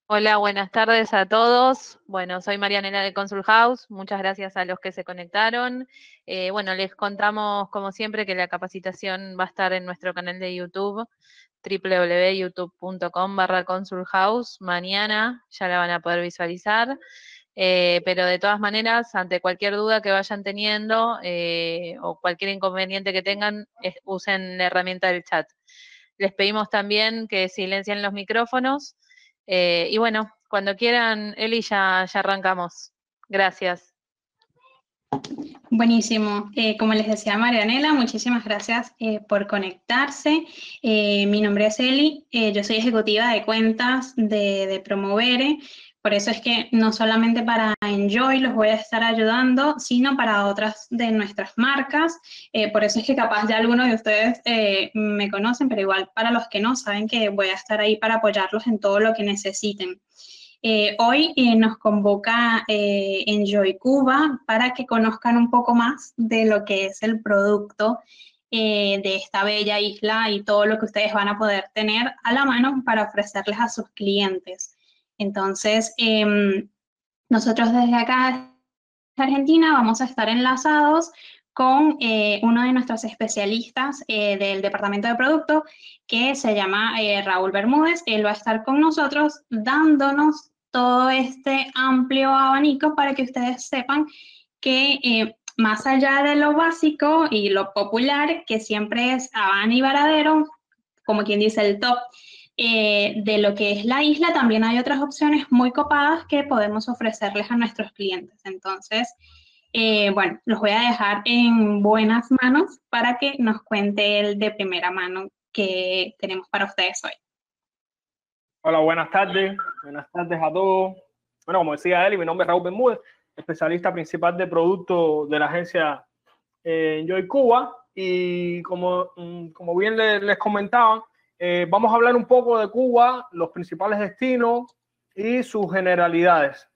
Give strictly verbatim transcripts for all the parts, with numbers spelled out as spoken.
Hola, buenas tardes a todos. Bueno, soy Marianela de Consul House. Muchas gracias a los que se conectaron. Eh, bueno, les contamos, como siempre, que la capacitación va a estar en nuestro canal de YouTube, w w w punto youtube punto com barra Consul House. Mañana ya la van a poder visualizar. Eh, pero de todas maneras, ante cualquier duda que vayan teniendo eh, o cualquier inconveniente que tengan, es- usen la herramienta del chat. Les pedimos también que silencien los micrófonos. Eh, y bueno, cuando quieran, Eli, ya, ya arrancamos. Gracias. Buenísimo. Eh, como les decía Marianela, muchísimas gracias eh, por conectarse. Eh, mi nombre es Eli, eh, yo soy ejecutiva de cuentas de, de Promovere. Por eso es que no solamente para Enjoy los voy a estar ayudando, sino para otras de nuestras marcas. Eh, por eso es que capaz ya algunos de ustedes eh, me conocen, pero igual para los que no, saben que voy a estar ahí para apoyarlos en todo lo que necesiten. Eh, hoy eh, nos convoca eh, Enjoy Cuba para que conozcan un poco más de lo que es el producto eh, de esta bella isla y todo lo que ustedes van a poder tener a la mano para ofrecerles a sus clientes. Entonces, eh, nosotros desde acá de Argentina vamos a estar enlazados con eh, uno de nuestros especialistas eh, del departamento de producto que se llama eh, Raúl Bermúdez. Él va a estar con nosotros dándonos todo este amplio abanico para que ustedes sepan que eh, más allá de lo básico y lo popular, que siempre es Habana y Varadero, como quien dice el top, eh, de lo que es la isla, también hay otras opciones muy copadas que podemos ofrecerles a nuestros clientes. Entonces, eh, bueno, los voy a dejar en buenas manos para que nos cuente el de primera mano que tenemos para ustedes hoy. Hola, buenas tardes. Buenas tardes a todos. Bueno, como decía Eli, mi nombre es Raúl Bermúdez, especialista principal de producto de la agencia eh, Enjoy Cuba. Y como, como bien les, les comentaba, eh, vamos a hablar un poco de Cuba, los principales destinos y sus generalidades.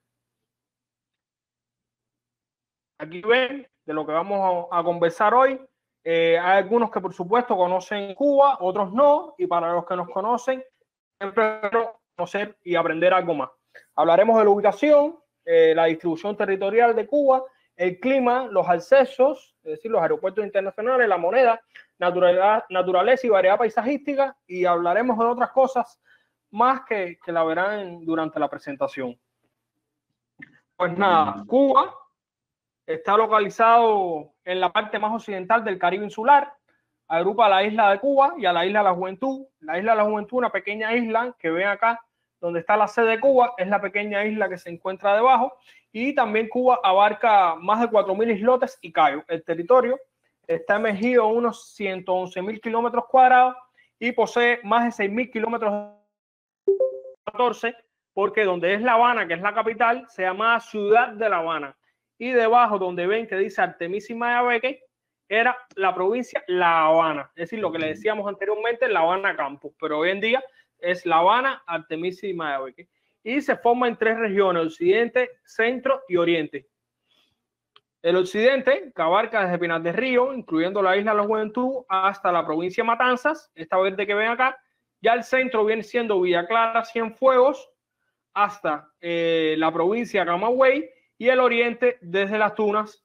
Aquí ven de lo que vamos a, a conversar hoy. Eh, hay algunos que por supuesto conocen Cuba, otros no, y para los que nos conocen, siempre conocer y aprender algo más. Hablaremos de la ubicación, eh, la distribución territorial de Cuba, el clima, los accesos, es decir, los aeropuertos internacionales, la moneda, naturaleza, naturaleza y variedad paisajística, y hablaremos de otras cosas más que, que la verán durante la presentación. Pues nada, Cuba está localizado en la parte más occidental del Caribe insular. Agrupa a la isla de Cuba y a la isla de la Juventud. La isla de la Juventud, una pequeña isla que ven acá, donde está la sede de Cuba, es la pequeña isla que se encuentra debajo. Y también Cuba abarca más de cuatro mil islotes y cayos. El territorio está emergido en unos ciento once mil kilómetros cuadrados y posee más de seis mil kilómetros catorce, porque donde es La Habana, que es la capital, se llama Ciudad de La Habana. Y debajo, donde ven que dice Artemisa y Mayabeque, era la provincia La Habana. Es decir, lo que le decíamos anteriormente, La Habana Campus. Pero hoy en día es La Habana, Artemisa y Mayabeque. Y se forma en tres regiones: occidente, centro y oriente. El occidente, que abarca desde Pinar del Río, incluyendo la isla de la Juventud, hasta la provincia de Matanzas, esta verde que ven acá. Ya el centro viene siendo Villa Clara, Cienfuegos, hasta eh, la provincia de Camagüey, y el oriente desde Las Tunas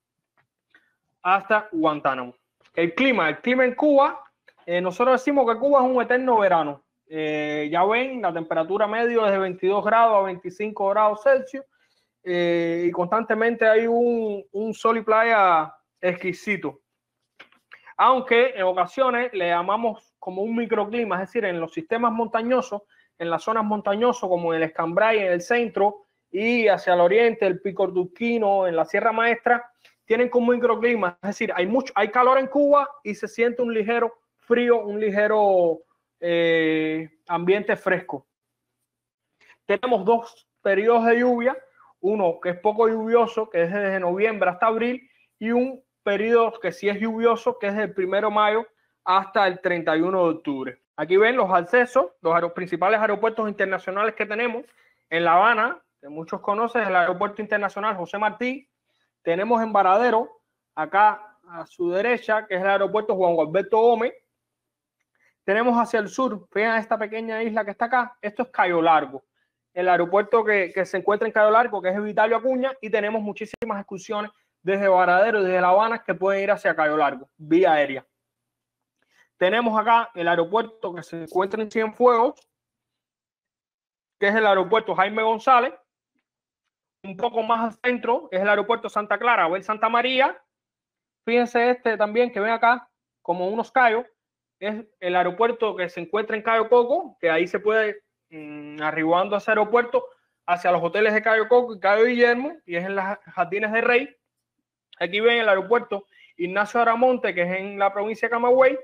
hasta Guantánamo. El clima, el clima en Cuba, eh, nosotros decimos que Cuba es un eterno verano. Eh, ya ven, la temperatura media es de veintidós grados a veinticinco grados Celsius, eh, y constantemente hay un, un sol y playa exquisito. Aunque en ocasiones le llamamos como un microclima, es decir, en los sistemas montañosos, en las zonas montañosas como en el Escambray, en el centro, y hacia el oriente, el Pico Durquino, en la Sierra Maestra, tienen como microclima, es decir, hay mucho, hay calor en Cuba y se siente un ligero frío, un ligero eh, ambiente fresco. Tenemos dos periodos de lluvia, uno que es poco lluvioso, que es desde noviembre hasta abril, y un periodo que sí es lluvioso, que es del primero de mayo hasta el treinta y uno de octubre. Aquí ven los accesos, los aer principales aeropuertos internacionales que tenemos. En La Habana, que muchos conocen, el aeropuerto internacional José Martí. Tenemos en Varadero, acá a su derecha, que es el aeropuerto Juan Gualberto Gómez. Tenemos hacia el sur, vean esta pequeña isla que está acá, esto es Cayo Largo. el aeropuerto que, que se encuentra en Cayo Largo, que es el Vitalio Acuña, y tenemos muchísimas excursiones desde Varadero y desde La Habana que pueden ir hacia Cayo Largo, vía aérea. Tenemos acá el aeropuerto que se encuentra en Cienfuegos, que es el aeropuerto Jaime González. Un poco más al centro es el aeropuerto Santa Clara o el Santa María. Fíjense este también que ven acá como unos cayos. Es el aeropuerto que se encuentra en Cayo Coco, que ahí se puede mmm, arribando a ese aeropuerto hacia los hoteles de Cayo Coco y Cayo Guillermo, y es en las Jardines de Rey. Aquí ven el aeropuerto Ignacio Aramonte, que es en la provincia de Camagüey,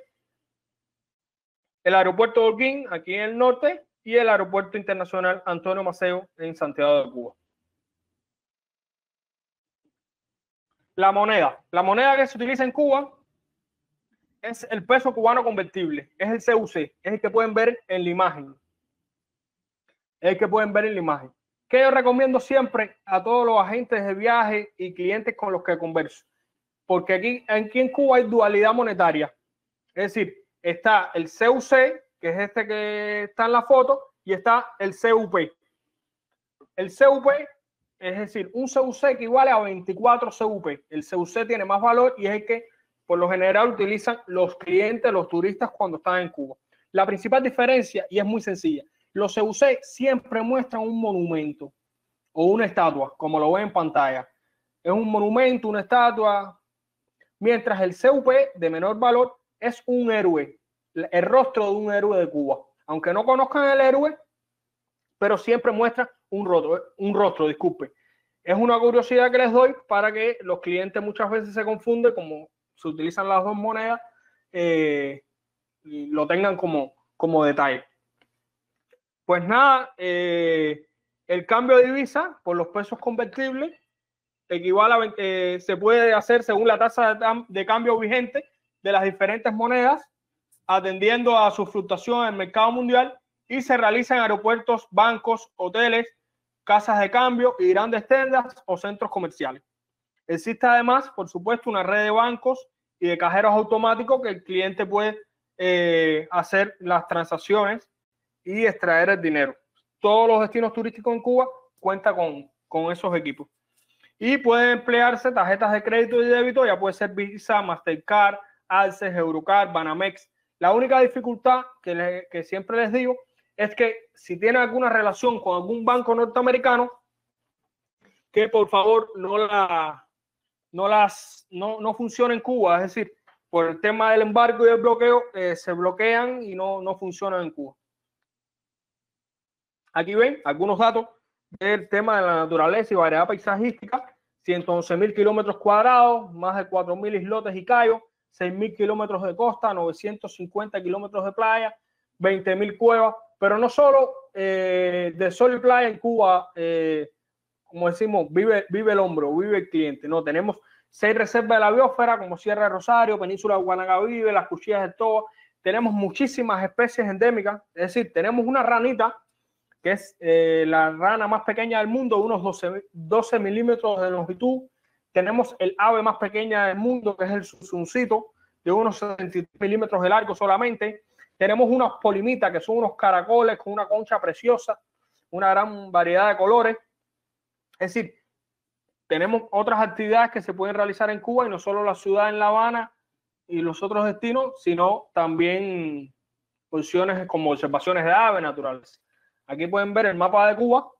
el aeropuerto de Holguín, aquí en el norte, y el aeropuerto internacional Antonio Maceo en Santiago de Cuba. La moneda. La moneda que se utiliza en Cuba es el peso cubano convertible, es el C U C, es el que pueden ver en la imagen. Es el que pueden ver en la imagen. Que yo recomiendo siempre a todos los agentes de viaje y clientes con los que converso. Porque aquí, aquí en Cuba hay dualidad monetaria. Es decir, está el C U C, que es este que está en la foto, y está el C U P. El C U P, es decir, un C U C equivale a veinticuatro C U P. El C U C tiene más valor y es el que por lo general utilizan los clientes, los turistas cuando están en Cuba. La principal diferencia, y es muy sencilla, los C U C siempre muestran un monumento o una estatua, como lo ven en pantalla. Es un monumento, una estatua, mientras el C U P de menor valor es un héroe, el rostro de un héroe de Cuba. Aunque no conozcan el héroe, pero siempre muestra un rostro, un rostro, disculpe. Es una curiosidad que les doy para que los clientes muchas veces se confunden, como se utilizan las dos monedas, eh, y lo tengan como, como detalle. Pues nada, eh, el cambio de divisa por los pesos convertibles equivale a, eh, se puede hacer según la tasa de, de cambio vigente de las diferentes monedas, atendiendo a su fluctuación en el mercado mundial, y se realiza en aeropuertos, bancos, hoteles, casas de cambio y grandes tiendas o centros comerciales. Existe además, por supuesto, una red de bancos y de cajeros automáticos que el cliente puede eh, hacer las transacciones y extraer el dinero. Todos los destinos turísticos en Cuba cuentan con, con esos equipos. Y pueden emplearse tarjetas de crédito y débito, ya puede ser Visa, Mastercard, Access, Eurocard, Banamex. La única dificultad que, le, que siempre les digo es que si tienen alguna relación con algún banco norteamericano, que por favor no, la, no, las, no, no funcione en Cuba. Es decir, por el tema del embargo y el bloqueo, eh, se bloquean y no, no funcionan en Cuba. Aquí ven algunos datos del tema de la naturaleza y variedad paisajística. ciento once mil kilómetros cuadrados, más de cuatro mil islotes y cayos, seis mil kilómetros de costa, novecientos cincuenta kilómetros de playa, veinte mil cuevas. Pero no solo eh, de sol y playa en Cuba, eh, como decimos, vive, vive el hombro, vive el cliente. No, tenemos seis reservas de la biosfera, como Sierra de Rosario, Península de Guanagavive, las Cuchillas del Toba. Tenemos muchísimas especies endémicas, es decir, tenemos una ranita, que es eh, la rana más pequeña del mundo, unos doce milímetros de longitud. Tenemos el ave más pequeña del mundo, que es el susuncito, de unos setenta y tres milímetros de largo solamente. Tenemos unas polimitas, que son unos caracoles con una concha preciosa, una gran variedad de colores. Es decir, tenemos otras actividades que se pueden realizar en Cuba, y no solo la ciudad en La Habana y los otros destinos, sino también opciones como observaciones de aves naturales. Aquí pueden ver el mapa de Cuba.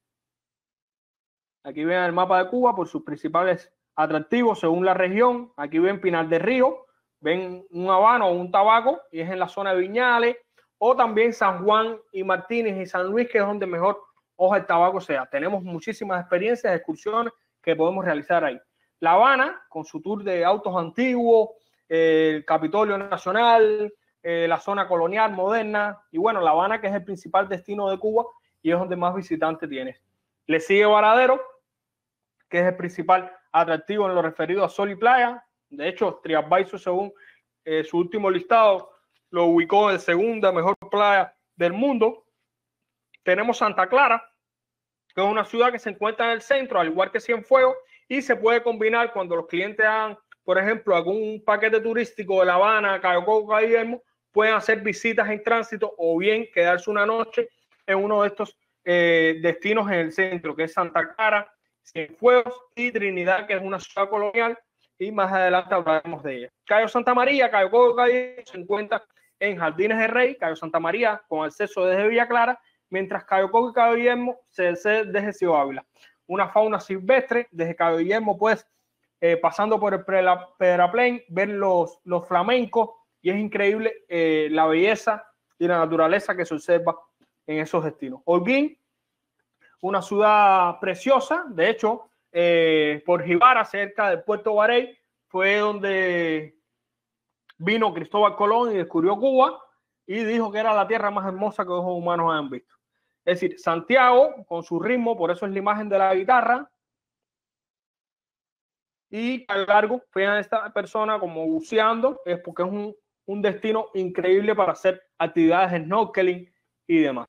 Aquí ven el mapa de Cuba por sus principales atractivos según la región. Aquí ven Pinar del Río, ven un habano o un tabaco, y es en la zona de Viñales, o también San Juan y Martínez y San Luis, que es donde mejor hoja el tabaco sea. Tenemos muchísimas experiencias, excursiones que podemos realizar ahí. La Habana, con su tour de autos antiguos, eh, el Capitolio Nacional, eh, la zona colonial moderna, y bueno, La Habana, que es el principal destino de Cuba y es donde más visitantes tiene. Le sigue Varadero, que es el principal atractivo en lo referido a sol y playa. De hecho, TripAdvisor, según eh, su último listado, lo ubicó en segunda mejor playa del mundo. Tenemos Santa Clara, que es una ciudad que se encuentra en el centro, al igual que Cienfuegos, y se puede combinar cuando los clientes hagan, por ejemplo, algún paquete turístico de La Habana, Cayo Coco, Guillermo, pueden hacer visitas en tránsito o bien quedarse una noche en uno de estos eh, destinos en el centro, que es Santa Clara, Cienfuegos y Trinidad, que es una ciudad colonial, y más adelante hablaremos de ella. Cayo Santa María, Cayo Coco, Cayo se encuentra en Jardines de Rey, Cayo Santa María con acceso desde Villa Clara, mientras Cayo Coco y Cayo Guillermo se accede desde Ciudad Ávila. Una fauna silvestre desde Cayo Guillermo, pues eh, pasando por el Pedraplén, ver los, los flamencos, y es increíble eh, la belleza y la naturaleza que se observa en esos destinos. Holguín, una ciudad preciosa, de hecho, eh, por Jibara, cerca del puerto Barey, fue donde vino Cristóbal Colón y descubrió Cuba y dijo que era la tierra más hermosa que ojos humanos han visto. Es decir, Santiago, con su ritmo, por eso es la imagen de la guitarra, y a largo, vean esta persona como buceando, es porque es un, un destino increíble para hacer actividades de snorkeling y demás.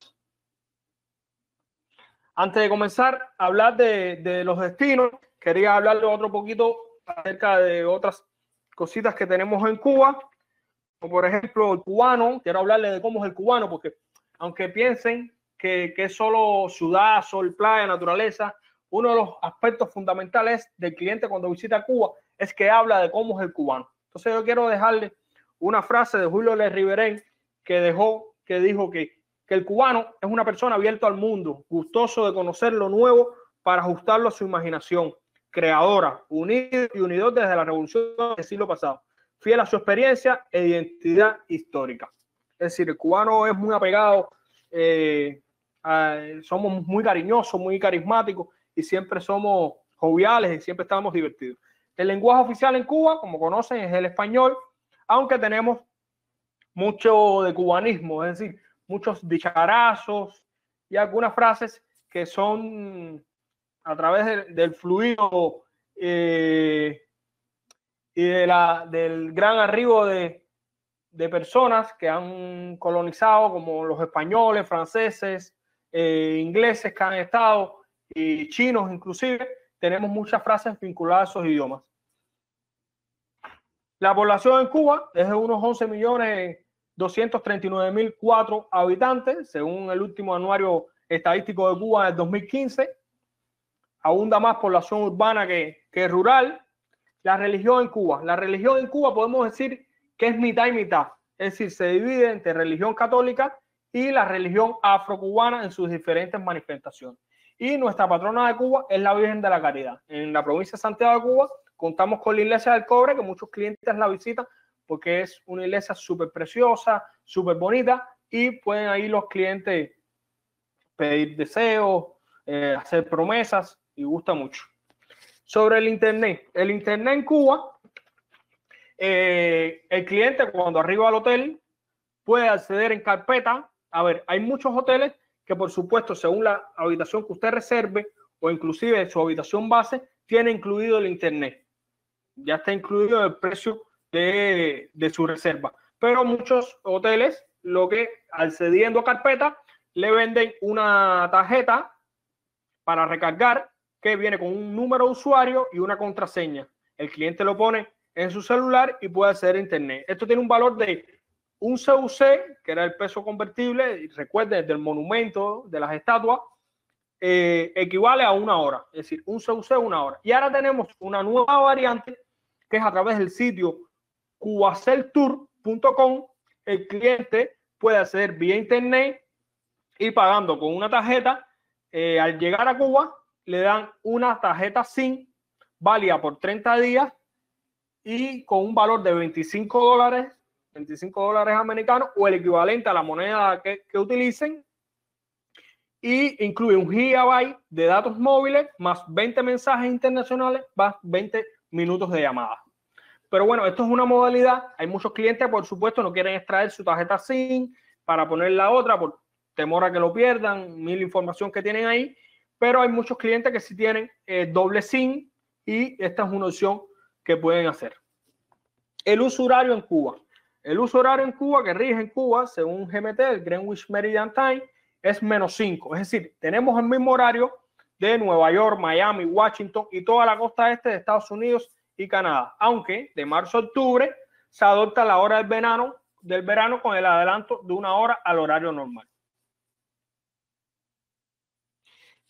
Antes de comenzar a hablar de, de los destinos, quería hablarles otro poquito acerca de otras cositas que tenemos en Cuba, como por ejemplo el cubano. Quiero hablarles de cómo es el cubano, porque aunque piensen que, que es solo ciudad, sol, playa, naturaleza, uno de los aspectos fundamentales del cliente cuando visita Cuba es que habla de cómo es el cubano. Entonces yo quiero dejarle una frase de Julio Le Riverén que dejó, que dijo que, que el cubano es una persona abierta al mundo, gustoso de conocer lo nuevo para ajustarlo a su imaginación, creadora, unido y unidor desde la revolución del siglo pasado, fiel a su experiencia e identidad histórica. Es decir, el cubano es muy apegado, eh, a, somos muy cariñosos, muy carismáticos y siempre somos joviales y siempre estamos divertidos. El lenguaje oficial en Cuba, como conocen, es el español, aunque tenemos mucho de cubanismo, es decir, muchos dicharazos y algunas frases que son a través de, del fluido eh, y de la, del gran arribo de, de personas que han colonizado, como los españoles, franceses, eh, ingleses que han estado, y chinos inclusive. Tenemos muchas frases vinculadas a esos idiomas. La población en Cuba es de unos once millones doscientos treinta y nueve mil cuatro habitantes, según el último anuario estadístico de Cuba del dos mil quince. Abunda más población urbana que, que rural. La religión en Cuba. La religión en Cuba podemos decir que es mitad y mitad. Es decir, se divide entre religión católica y la religión afrocubana en sus diferentes manifestaciones. Y nuestra patrona de Cuba es la Virgen de la Caridad. En la provincia de Santiago de Cuba contamos con la iglesia del Cobre, que muchos clientes la visitan porque es una iglesia súper preciosa, súper bonita, y pueden ahí los clientes pedir deseos, eh, hacer promesas, y gusta mucho. Sobre el internet. El internet en Cuba, eh, el cliente cuando arriba al hotel puede acceder en carpeta. A ver, hay muchos hoteles que por supuesto, según la habitación que usted reserve o inclusive su habitación base, tiene incluido el internet. Ya está incluido el precio de, de su reserva. Pero muchos hoteles, lo que accediendo a carpeta, le venden una tarjeta para recargar que viene con un número de usuario y una contraseña. El cliente lo pone en su celular y puede acceder a internet. Esto tiene un valor de un C U C, que era el peso convertible, y recuerden, del monumento, de las estatuas, eh, equivale a una hora. Es decir, un C U C, una hora. Y ahora tenemos una nueva variante, que es a través del sitio cubaceltour punto com. El cliente puede acceder vía internet y pagando con una tarjeta. Eh, al llegar a Cuba, le dan una tarjeta SIM válida por treinta días y con un valor de veinticinco dólares, veinticinco dólares americanos o el equivalente a la moneda que, que utilicen, y incluye un gigabyte de datos móviles más veinte mensajes internacionales más veinte minutos de llamada. Pero bueno, esto es una modalidad. Hay muchos clientes, por supuesto, no quieren extraer su tarjeta SIM para poner la otra por temor a que lo pierdan, mil información que tienen ahí. Pero hay muchos clientes que sí tienen eh, doble SIM y esta es una opción que pueden hacer. El uso horario en Cuba. El uso horario en Cuba que rige en Cuba, según G M T, el Greenwich Meridian Time, es menos cinco. Es decir, tenemos el mismo horario de Nueva York, Miami, Washington y toda la costa este de Estados Unidos y Canadá. Aunque de marzo a octubre se adopta la hora del verano, del verano con el adelanto de una hora al horario normal.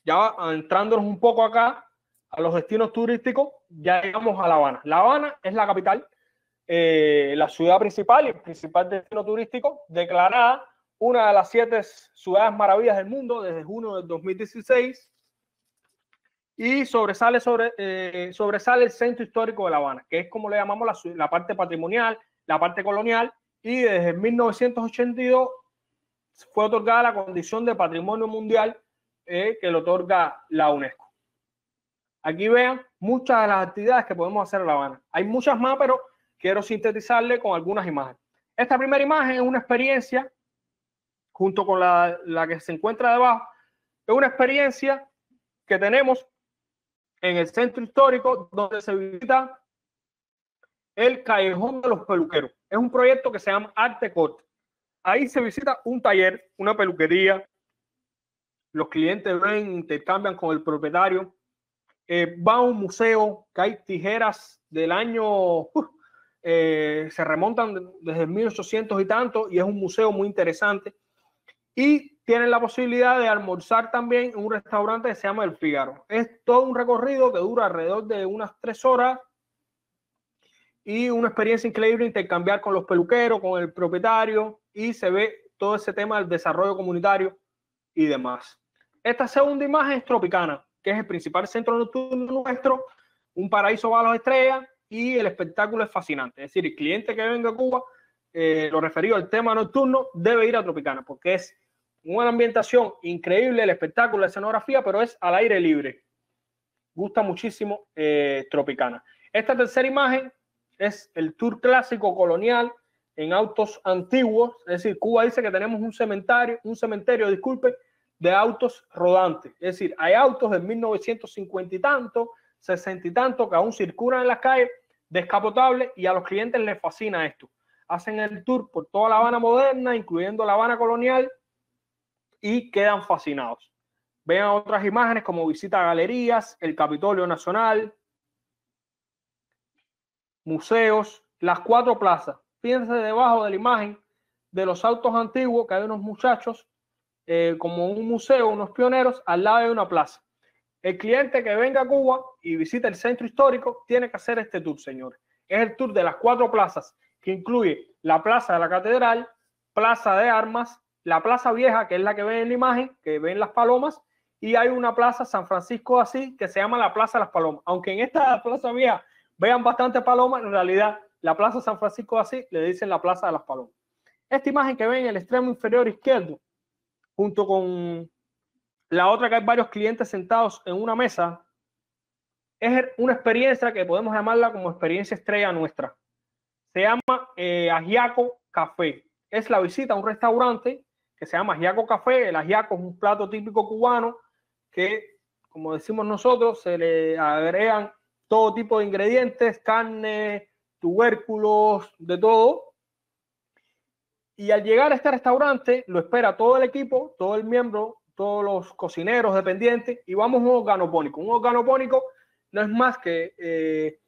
ya entrándonos un poco acá a los destinos turísticos, ya llegamos a La Habana. La Habana es la capital, eh, la ciudad principal y el principal destino turístico, declarada una de las siete ciudades maravillas del mundo desde junio del dos mil dieciséis, y sobresale, sobre, eh, sobresale el centro histórico de La Habana, que es como le llamamos la, la parte patrimonial, la parte colonial, y desde mil novecientos ochenta y dos fue otorgada la condición de patrimonio mundial eh, que le otorga la UNESCO. Aquí vean muchas de las actividades que podemos hacer en La Habana. Hay muchas más, pero quiero sintetizarle con algunas imágenes. Esta primera imagen es una experiencia, junto con la, la que se encuentra debajo, es una experiencia que tenemos en el centro histórico, donde se visita el Callejón de los Peluqueros. Es un proyecto que se llama Arte Corte. Ahí se visita un taller, una peluquería. Los clientes ven, intercambian con el propietario. Eh, va a un museo que hay tijeras del año, uh, eh, se remontan desde mil ochocientos y tanto, y es un museo muy interesante. Y tienen la posibilidad de almorzar también en un restaurante que se llama El Fígaro. Es todo un recorrido que dura alrededor de unas tres horas y una experiencia increíble, intercambiar con los peluqueros, con el propietario, y se ve todo ese tema del desarrollo comunitario y demás. Esta segunda imagen es Tropicana, que es el principal centro nocturno nuestro, un paraíso bajo las estrellas, y el espectáculo es fascinante. Es decir, el cliente que venga a Cuba, eh, lo referido al tema nocturno, debe ir a Tropicana, porque es una ambientación increíble, el espectáculo, la escenografía, pero es al aire libre. Gusta muchísimo eh, Tropicana. Esta tercera imagen es el tour clásico colonial en autos antiguos. Es decir, Cuba dice que tenemos un cementerio, un cementerio, disculpe, de autos rodantes. Es decir, hay autos de mil novecientos cincuenta y tanto, sesenta y tanto, que aún circulan en las calles, descapotables, y a los clientes les fascina esto. Hacen el tour por toda La Habana moderna, incluyendo La Habana colonial, y quedan fascinados. Vean otras imágenes como visita a galerías, el Capitolio Nacional, museos, las cuatro plazas. Fíjense debajo de la imagen de los autos antiguos, que hay unos muchachos eh, como un museo, unos pioneros, al lado de una plaza. El cliente que venga a Cuba y visita el centro histórico tiene que hacer este tour, señores. Es el tour de las cuatro plazas, que incluye la Plaza de la Catedral, Plaza de Armas, la Plaza Vieja, que es la que ven en la imagen, que ven las palomas, y hay una plaza San Francisco de Asís que se llama la Plaza de las Palomas. Aunque en esta Plaza Vieja vean bastante palomas, en realidad la Plaza San Francisco de Asís le dicen la Plaza de las Palomas. Esta imagen que ven en el extremo inferior izquierdo, junto con la otra que hay varios clientes sentados en una mesa, es una experiencia que podemos llamarla como experiencia estrella nuestra. Se llama eh, Ajiaco Café. Es la visita a un restaurante que se llama Ajiaco Café. El ajiaco es un plato típico cubano que, como decimos nosotros, se le agregan todo tipo de ingredientes, carne, tubérculos, de todo. Y al llegar a este restaurante lo espera todo el equipo, todo el miembro, todos los cocineros dependientes, y vamos a un organopónico. Un organopónico no es más que eh,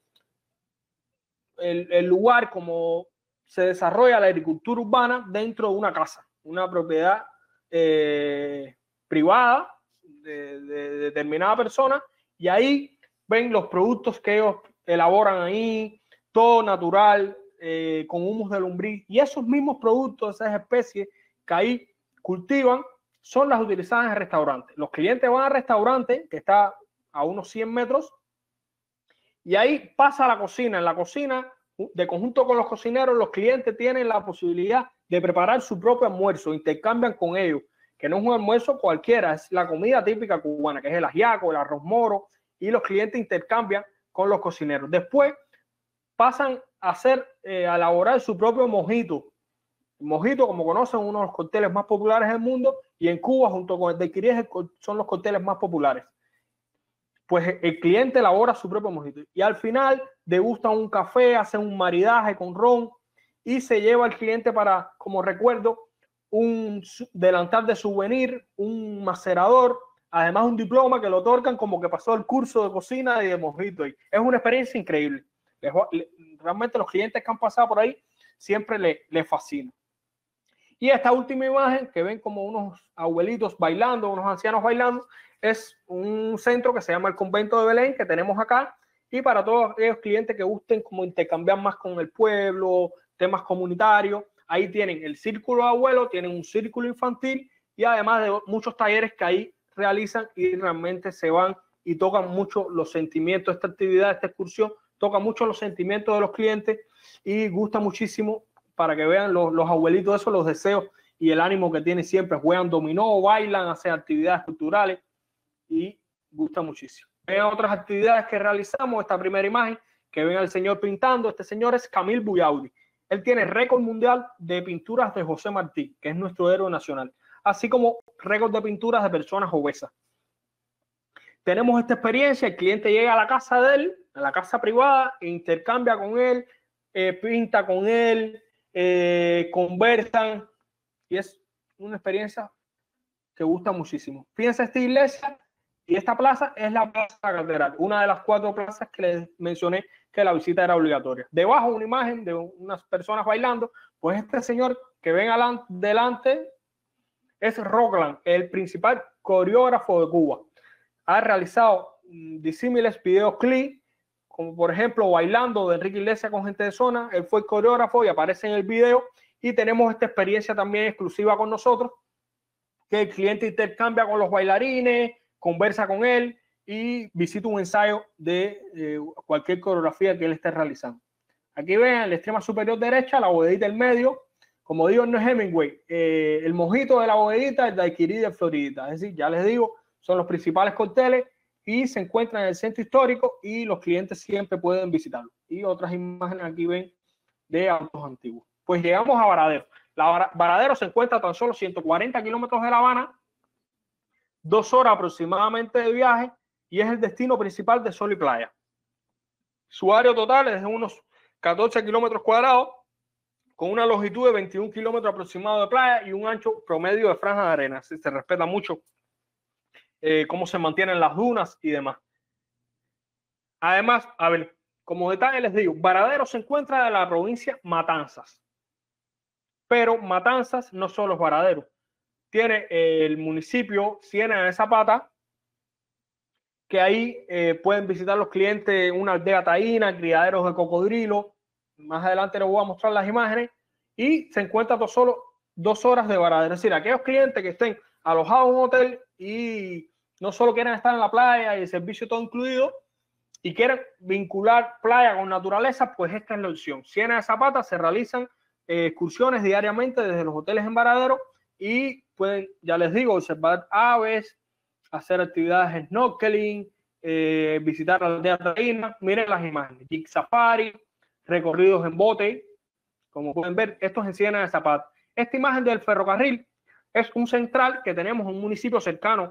el, el lugar como se desarrolla la agricultura urbana dentro de una casa, una propiedad eh, privada de, de, de determinada persona, y ahí ven los productos que ellos elaboran ahí, todo natural, eh, con humus de lombriz, y esos mismos productos, esas especies que ahí cultivan, son las utilizadas en el restaurante. Los clientes van al restaurante, que está a unos cien metros, y ahí pasa a la cocina. En la cocina, de conjunto con los cocineros, los clientes tienen la posibilidad de preparar su propio almuerzo, intercambian con ellos, que no es un almuerzo cualquiera, es la comida típica cubana, que es el ajiaco, el arroz moro, y los clientes intercambian con los cocineros. Después pasan a hacer, eh, a elaborar su propio mojito. El mojito, como conocen, uno de los cócteles más populares del mundo, y en Cuba, junto con el de Quirí, son los cócteles más populares. Pues el cliente elabora su propio mojito y al final degusta un café, hace un maridaje con ron y se lleva al cliente para, como recuerdo, un delantal de souvenir, un macerador, además un diploma que lo otorgan como que pasó el curso de cocina y de mojito. Es una experiencia increíble. Realmente los clientes que han pasado por ahí siempre les le fascina. Y esta última imagen que ven como unos abuelitos bailando, unos ancianos bailando, es un centro que se llama el Convento de Belén que tenemos acá, y para todos aquellos clientes que gusten como intercambiar más con el pueblo, temas comunitarios, ahí tienen el círculo de abuelos, tienen un círculo infantil y además de muchos talleres que ahí realizan y realmente se van y tocan mucho los sentimientos. Esta actividad, esta excursión, toca mucho los sentimientos de los clientes y gusta muchísimo para que vean los, los abuelitos, eso, los deseos y el ánimo que tienen siempre. Juegan dominó, bailan, hacen actividades culturales y gusta muchísimo. Vean otras actividades que realizamos. Esta primera imagen que ven al señor pintando, este señor es Camille Buyaudi. Él tiene récord mundial de pinturas de José Martí, que es nuestro héroe nacional, así como récord de pinturas de personas obesas. Tenemos esta experiencia, el cliente llega a la casa de él, a la casa privada, e intercambia con él, eh, pinta con él, eh, conversan, y es una experiencia que gusta muchísimo. Fíjense, esta iglesia y esta plaza es la Plaza Catedral, una de las cuatro plazas que les mencioné que la visita era obligatoria. Debajo una imagen de unas personas bailando, pues este señor que ven adelante es Rockland, el principal coreógrafo de Cuba. Ha realizado disímiles videoclips, como por ejemplo Bailando de Enrique Iglesias con gente de zona. Él fue el coreógrafo y aparece en el video. Y tenemos esta experiencia también exclusiva con nosotros, que el cliente intercambia con los bailarines, conversa con él y visita un ensayo de eh, cualquier coreografía que él esté realizando. Aquí ven en la extrema superior derecha la bodeguita del medio. Como digo, no es Hemingway. Eh, el mojito de la bodeguita es daiquiri de Floridita. Es decir, ya les digo, son los principales cócteles y se encuentran en el centro histórico y los clientes siempre pueden visitarlo. Y otras imágenes aquí ven de autos antiguos. Pues llegamos a Varadero. La Varadero se encuentra a tan solo ciento cuarenta kilómetros de La Habana, dos horas aproximadamente de viaje, y es el destino principal de Sol y Playa. Su área total es de unos catorce kilómetros cuadrados, con una longitud de veintiún kilómetros aproximados de playa y un ancho promedio de franja de arena. Se, se respeta mucho eh, cómo se mantienen las dunas y demás. Además, a ver, como detalle les digo, Varadero se encuentra en la provincia Matanzas. Pero Matanzas no solo es Varadero. Tiene eh, el municipio Ciénaga de Zapata, que ahí eh, pueden visitar los clientes una aldea taína, criaderos de cocodrilo. Más adelante les voy a mostrar las imágenes. Y se encuentra todo solo dos horas de Varadero. Es decir, aquellos clientes que estén alojados en un hotel y no solo quieren estar en la playa y el servicio todo incluido y quieren vincular playa con naturaleza, pues esta es la opción. Ciénaga de Zapata se realizan eh, excursiones diariamente desde los hoteles en Varadero y pueden, ya les digo, observar aves, hacer actividades de snorkeling, eh, visitar la aldea taína. Miren las imágenes, jeep safari, recorridos en bote, como pueden ver, esto es en Ciénaga de Zapata. Esta imagen del ferrocarril es un central que tenemos en un municipio cercano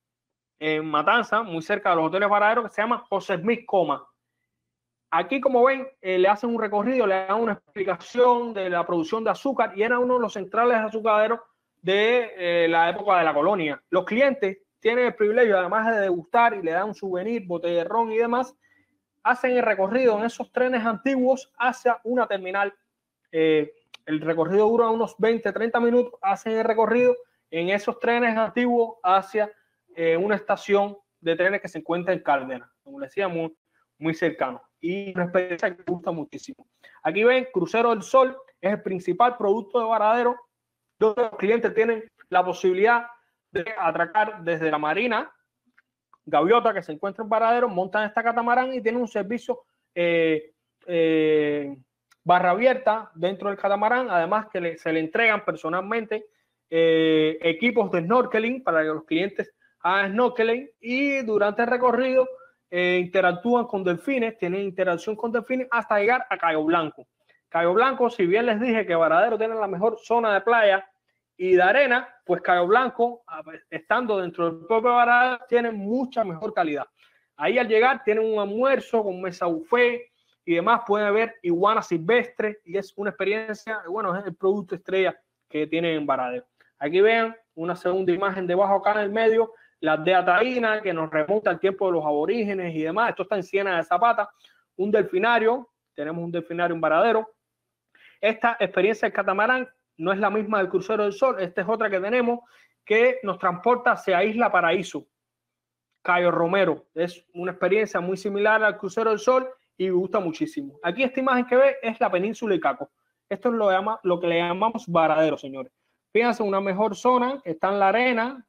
en Matanza, muy cerca de los hoteles Varadero, que se llama José Smith Coma. Aquí, como ven, eh, le hacen un recorrido, le dan una explicación de la producción de azúcar y era uno de los centrales azucareros de eh, la época de la colonia. Los clientes tienen el privilegio, además de degustar y le dan un souvenir, botella de ron y demás, hacen el recorrido en esos trenes antiguos hacia una terminal. Eh, el recorrido dura unos veinte, treinta minutos, hacen el recorrido en esos trenes antiguos hacia eh, una estación de trenes que se encuentra en Cárdenas, como les decía, muy, muy cercano. Y una experiencia que me gusta muchísimo. Aquí ven, Crucero del Sol es el principal producto de Varadero, donde los clientes tienen la posibilidad de atracar desde la Marina Gaviota, que se encuentra en Varadero, montan esta catamarán y tienen un servicio eh, eh, barra abierta dentro del catamarán, además que le, se le entregan personalmente eh, equipos de snorkeling para que los clientes hagan snorkeling y durante el recorrido eh, interactúan con delfines, tienen interacción con delfines hasta llegar a Cayo Blanco. Cayo Blanco, si bien les dije que Varadero tiene la mejor zona de playa y de arena, pues Cayo Blanco, estando dentro del propio Varadero, tiene mucha mejor calidad. Ahí al llegar tienen un almuerzo con mesa buffet y demás, pueden ver iguanas silvestres y es una experiencia, bueno, es el producto estrella que tienen en Varadero. Aquí vean una segunda imagen debajo acá en el medio, la aldea taína que nos remonta al tiempo de los aborígenes y demás. Esto está en Ciénaga de Zapata, un delfinario, tenemos un delfinario en Varadero. Esta experiencia del catamarán no es la misma del crucero del Sol. Esta es otra que tenemos que nos transporta hacia Isla Paraíso, Cayo Romero. Es una experiencia muy similar al crucero del Sol y me gusta muchísimo. Aquí esta imagen que ve es la península Icaco. Esto es lo, llama, lo que le llamamos varadero, señores. Fíjense, una mejor zona que está en la arena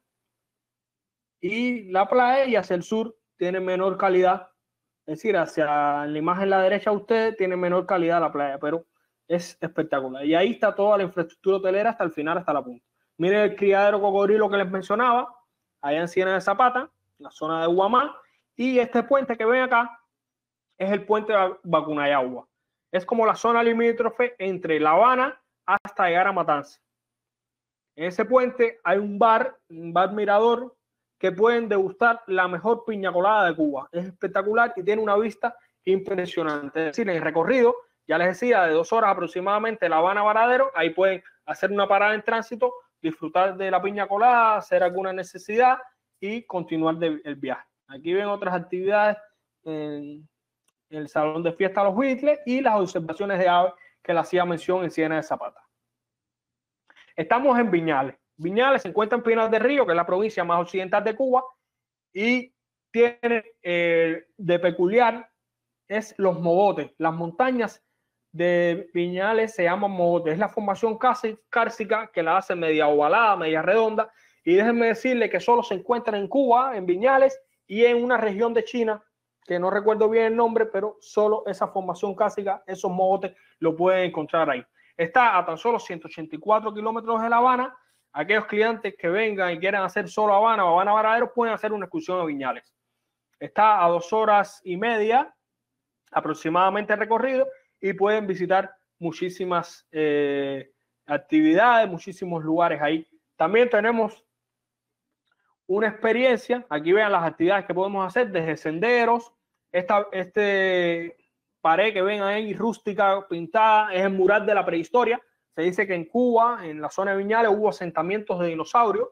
y la playa, y hacia el sur tiene menor calidad. Es decir, hacia la imagen a la derecha usted tiene menor calidad la playa, pero es espectacular. Y ahí está toda la infraestructura hotelera hasta el final, hasta la punta. Miren el criadero cocodrilo que les mencionaba, allá en Ciénaga de Zapata, la zona de Guamá. Y este puente que ven acá es el puente de Bacunayagua. Es como la zona limítrofe entre La Habana hasta llegar a Matanzas. En ese puente hay un bar, un bar mirador, que pueden degustar la mejor piña colada de Cuba. Es espectacular y tiene una vista impresionante. Es decir, en el recorrido, ya les decía, de dos horas aproximadamente, La Habana Varadero, ahí pueden hacer una parada en tránsito, disfrutar de la piña colada, hacer alguna necesidad y continuar de, el viaje. Aquí ven otras actividades en, en el salón de fiesta Los Huitles y las observaciones de aves que le hacía mención en Ciénaga de Zapata. Estamos en Viñales. Viñales se encuentra en Pinar del Río, que es la provincia más occidental de Cuba, y tiene eh, de peculiar es los mogotes. Las montañas de Viñales se llaman mogotes. Es la formación cársica que la hace media ovalada, media redonda, y déjenme decirle que solo se encuentra en Cuba, en Viñales, y en una región de China, que no recuerdo bien el nombre, pero solo esa formación cársica, esos mogotes, lo pueden encontrar ahí. Está a tan solo ciento ochenta y cuatro kilómetros de La Habana. Aquellos clientes que vengan y quieran hacer solo Habana o Habana Varadero pueden hacer una excursión a Viñales. Está a dos horas y media aproximadamente el recorrido y pueden visitar muchísimas eh, actividades, muchísimos lugares ahí. También tenemos una experiencia. Aquí vean las actividades que podemos hacer desde senderos. Esta este pared que ven ahí rústica pintada es el mural de la prehistoria. Se dice que en Cuba, en la zona de Viñales, hubo asentamientos de dinosaurios.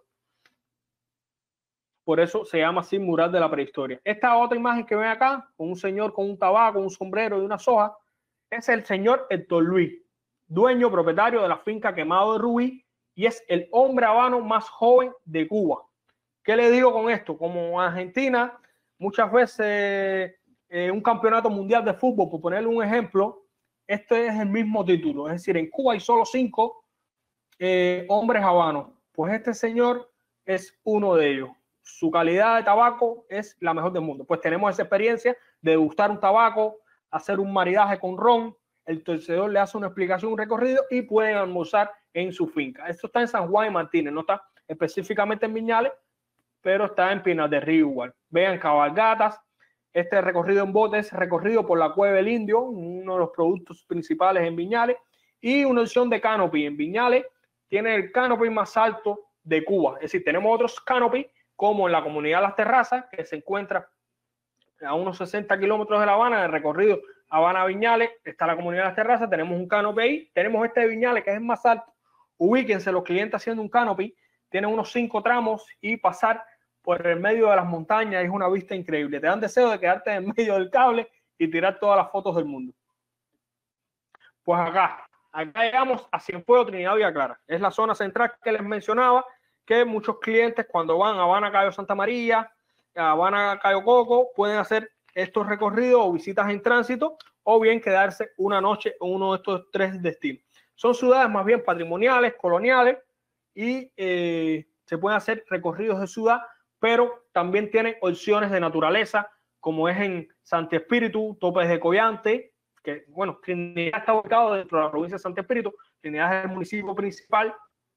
Por eso se llama así mural de la prehistoria. Esta otra imagen que ven acá, con un señor con un tabaco, un sombrero y una soja, es el señor Héctor Luis, dueño propietario de la finca Quemado de Rubí, y es el hombre habano más joven de Cuba. ¿Qué le digo con esto? Como Argentina, muchas veces eh, un campeonato mundial de fútbol, por ponerle un ejemplo, este es el mismo título. Es decir, en Cuba hay solo cinco eh, hombres habanos. Pues este señor es uno de ellos. Su calidad de tabaco es la mejor del mundo. Pues tenemos esa experiencia de degustar un tabaco, hacer un maridaje con ron. El torcedor le hace una explicación, un recorrido y pueden almorzar en su finca. Esto está en San Juan y Martínez, no está específicamente en Viñales, pero está en Pinar del Río igual. Vean cabalgatas. Este recorrido en bote es recorrido por la Cueva del Indio, uno de los productos principales en Viñales, y una opción de canopy. En Viñales tiene el canopy más alto de Cuba. Es decir, tenemos otros canopy, como en la comunidad Las Terrazas, que se encuentra a unos sesenta kilómetros de La Habana, en el recorrido Habana-Viñales, está la comunidad Las Terrazas, tenemos un canopy ahí, tenemos este de Viñales, que es el más alto. Ubíquense los clientes haciendo un canopy, tienen unos cinco tramos y pasar por el medio de las montañas es una vista increíble. Te dan deseo de quedarte en medio del cable y tirar todas las fotos del mundo. Pues acá, acá llegamos a Cienfuegos, Trinidad, Villa Clara. Es la zona central que les mencionaba, que muchos clientes cuando van a Habana, Cayo Santa María, a Habana, Cayo Coco, pueden hacer estos recorridos o visitas en tránsito, o bien quedarse una noche en uno de estos tres destinos. Son ciudades más bien patrimoniales, coloniales, y eh, se pueden hacer recorridos de ciudad, pero también tienen opciones de naturaleza, como es en Santi Espíritu, Topes de Collante, que bueno, Trinidad está ubicado dentro de la provincia de Santi Espíritu, Trinidad es el municipio principal,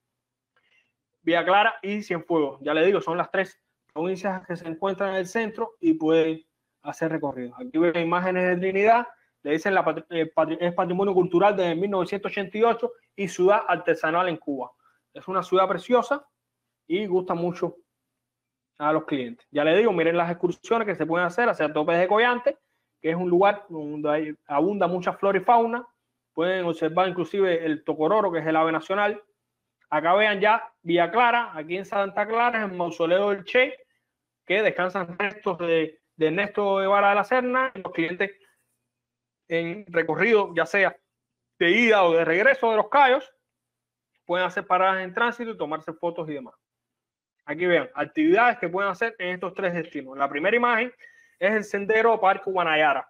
Villa Clara y Cienfuegos. Ya le digo, son las tres provincias que se encuentran en el centro y pueden hacer recorridos. Aquí ven imágenes de Trinidad, le dicen la eh, es patrimonio cultural desde mil novecientos ochenta y ocho y ciudad artesanal en Cuba. Es una ciudad preciosa y gusta mucho a los clientes. Ya le digo, miren las excursiones que se pueden hacer hacia Topes de Collante, que es un lugar donde hay, abunda mucha flora y fauna. Pueden observar inclusive el tocororo, que es el ave nacional. Acá vean ya Villa Clara, aquí en Santa Clara, es el mausoleo del Che, que descansan restos de, de Ernesto Guevara de la Serna. Los clientes en recorrido, ya sea de ida o de regreso de Los Cayos, pueden hacer paradas en tránsito y tomarse fotos y demás. Aquí vean, actividades que pueden hacer en estos tres destinos. La primera imagen es el sendero Parque Guanayara.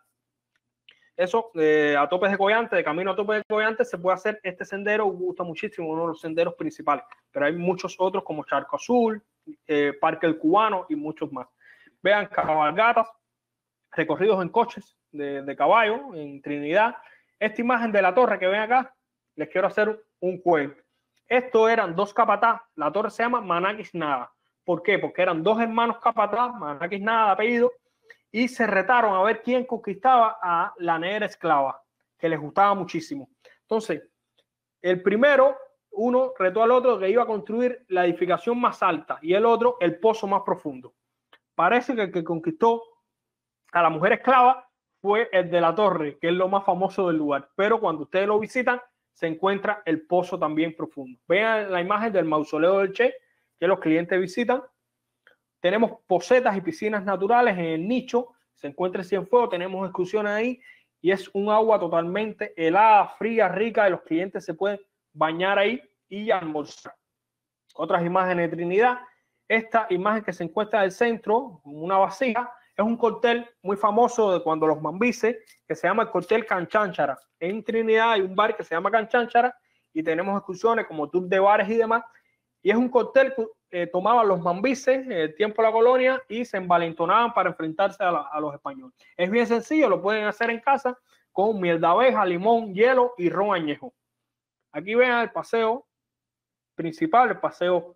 Eso, eh, a Topes de Collante, de camino a Topes de Collante, se puede hacer este sendero, gusta muchísimo, uno de los senderos principales. Pero hay muchos otros como Charco Azul, eh, Parque El Cubano y muchos más. Vean, cabalgatas, recorridos en coches de, de caballo en Trinidad. Esta imagen de la torre que ven acá, les quiero hacer un cuento. Estos eran dos capataz, la torre se llama Manaquis Nada. ¿Por qué? Porque eran dos hermanos capataz, Manaquis Nada de apellido, y se retaron a ver quién conquistaba a la negra esclava, que les gustaba muchísimo. Entonces, el primero, uno retó al otro que iba a construir la edificación más alta y el otro el pozo más profundo. Parece que el que conquistó a la mujer esclava fue el de la torre, que es lo más famoso del lugar. Pero cuando ustedes lo visitan, se encuentra el pozo también profundo. Vean la imagen del mausoleo del Che, que los clientes visitan. Tenemos posetas y piscinas naturales en el nicho. Se encuentra el Cienfuegos, tenemos excursiones ahí y es un agua totalmente helada, fría, rica y los clientes se pueden bañar ahí y almorzar. Otras imágenes de Trinidad. Esta imagen que se encuentra en el centro, una vasija, es un cóctel muy famoso de cuando los mambises, que se llama el cóctel Canchanchara. En Trinidad hay un bar que se llama Canchanchara y tenemos excursiones como tour de bares y demás. Y es un cóctel que eh, tomaban los mambises en el tiempo de la colonia y se envalentonaban para enfrentarse a, la, a los españoles. Es bien sencillo, lo pueden hacer en casa con miel de abeja, limón, hielo y ron añejo. Aquí ven el paseo principal, el paseo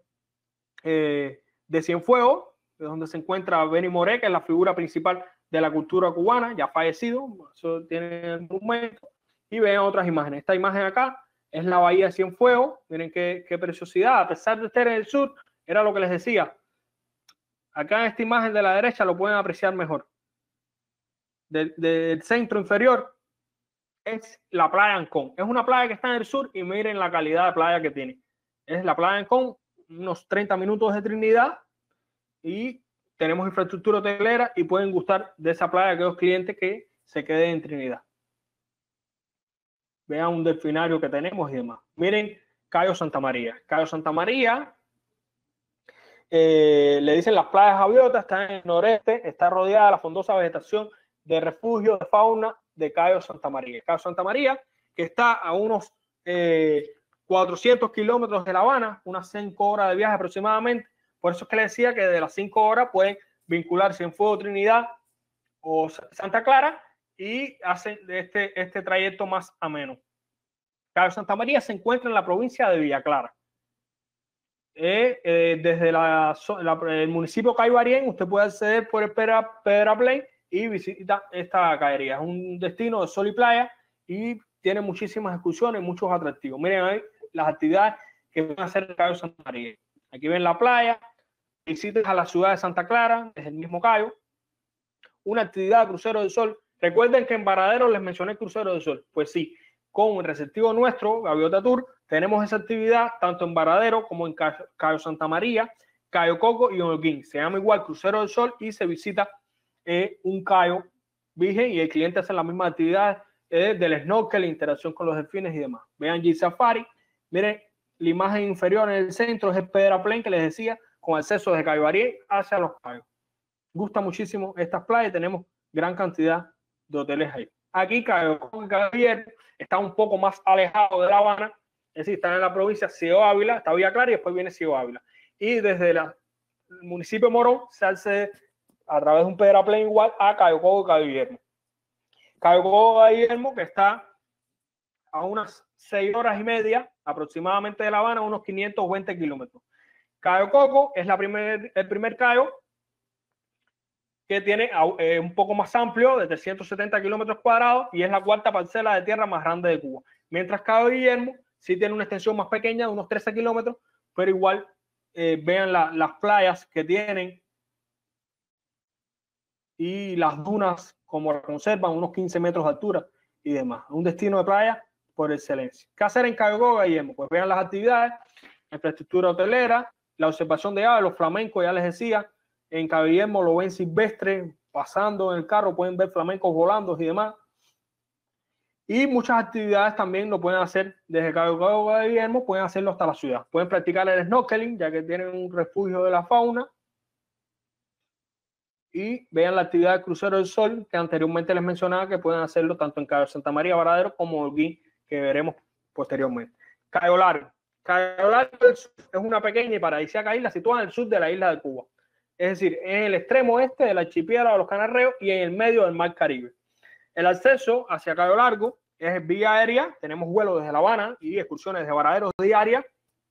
eh, de Cienfuegos, de donde se encuentra Benny Moré, que es la figura principal de la cultura cubana, ya fallecido, eso tiene el monumento. Y ven otras imágenes. Esta imagen acá es la bahía de Cienfuegos. Miren qué, qué preciosidad. A pesar de estar en el sur, era lo que les decía. Acá en esta imagen de la derecha lo pueden apreciar mejor. Del, del centro inferior es la playa Ancón. Es una playa que está en el sur y miren la calidad de playa que tiene. Es la playa Ancón, unos treinta minutos de Trinidad y tenemos infraestructura hotelera y pueden gustar de esa playa a aquellos clientes que se queden en Trinidad. Vean un delfinario que tenemos y demás. Miren Cayo Santa María. Cayo Santa María, eh, le dicen las playas Javiotas, está en el noreste, está rodeada de la frondosa vegetación de refugio de fauna de Cayo Santa María. Cayo Santa María, que está a unos eh, cuatrocientos kilómetros de La Habana, unas cinco horas de viaje aproximadamente. Por eso es que les decía que de las cinco horas pueden vincularse en Cienfuegos, Trinidad o Santa Clara y hacen este, este trayecto más ameno. Cayo Santa María se encuentra en la provincia de Villa Clara. Eh, eh, desde la, la, el municipio de Caibarien, usted puede acceder por el Pedra, Pedra Play y visita esta caería. Es un destino de sol y playa y tiene muchísimas excursiones, muchos atractivos. Miren ahí las actividades que van a hacer en Cayo Santa María. Aquí ven la playa, visitas a la ciudad de Santa Clara, desde el mismo Cayo. Una actividad de crucero del sol. Recuerden que en Varadero les mencioné el crucero del sol. Pues sí, con el receptivo nuestro, Gaviota Tour, tenemos esa actividad tanto en Varadero como en Cayo Santa María, Cayo Coco y Holguín. Se llama igual crucero del sol y se visita eh, un Cayo virgen y el cliente hace las mismas actividades eh, del snorkel, la interacción con los delfines y demás. Vean Jeep Safari. Miren, la imagen inferior en el centro es el Pedra Plane que les decía, con acceso desde Caibarien hacia los Cayos. Gusta muchísimo estas playas, tenemos gran cantidad de hoteles ahí. Aquí Cayo Javier está un poco más alejado de La Habana, es decir, está en la provincia de Ciego Ávila, está Villa Clara y después viene Ciego Ávila. Y desde la, el municipio de Morón se hace a través de un pedraplén igual a Cayo Coco y Cayo Guillermo. Cayo Coco y Guillermo, que está a unas seis horas y media aproximadamente de La Habana, unos quinientos veinte kilómetros. Cayo Coco es la primer, el primer cayo que tiene eh, un poco más amplio, de trescientos setenta kilómetros cuadrados, y es la cuarta parcela de tierra más grande de Cuba. Mientras Cayo Guillermo sí tiene una extensión más pequeña, de unos trece kilómetros, pero igual eh, vean la, las playas que tienen y las dunas como la conservan, unos quince metros de altura y demás. Un destino de playa por excelencia. ¿Qué hacer en Cayo Coco, Guillermo? Pues vean las actividades, infraestructura hotelera, la observación de aves, los flamencos, ya les decía. En Cayo Guillermo lo ven silvestre, pasando en el carro, pueden ver flamencos volando y demás. Y muchas actividades también lo pueden hacer desde Cabo Cabo de Guillermo, pueden hacerlo hasta la ciudad. Pueden practicar el snorkeling, ya que tienen un refugio de la fauna. Y vean la actividad del crucero del sol, que anteriormente les mencionaba que pueden hacerlo tanto en Cayo Santa María Varadero como Holguín, que veremos posteriormente. Cayo Largo. Cayo Largo es una pequeña y paradisíaca isla situada en el sur de la isla de Cuba. Es decir, en el extremo este del archipiélago de los Canarreos y en el medio del mar Caribe. El acceso hacia Cayo Largo es vía aérea. Tenemos vuelos desde La Habana y excursiones de Varadero diarias,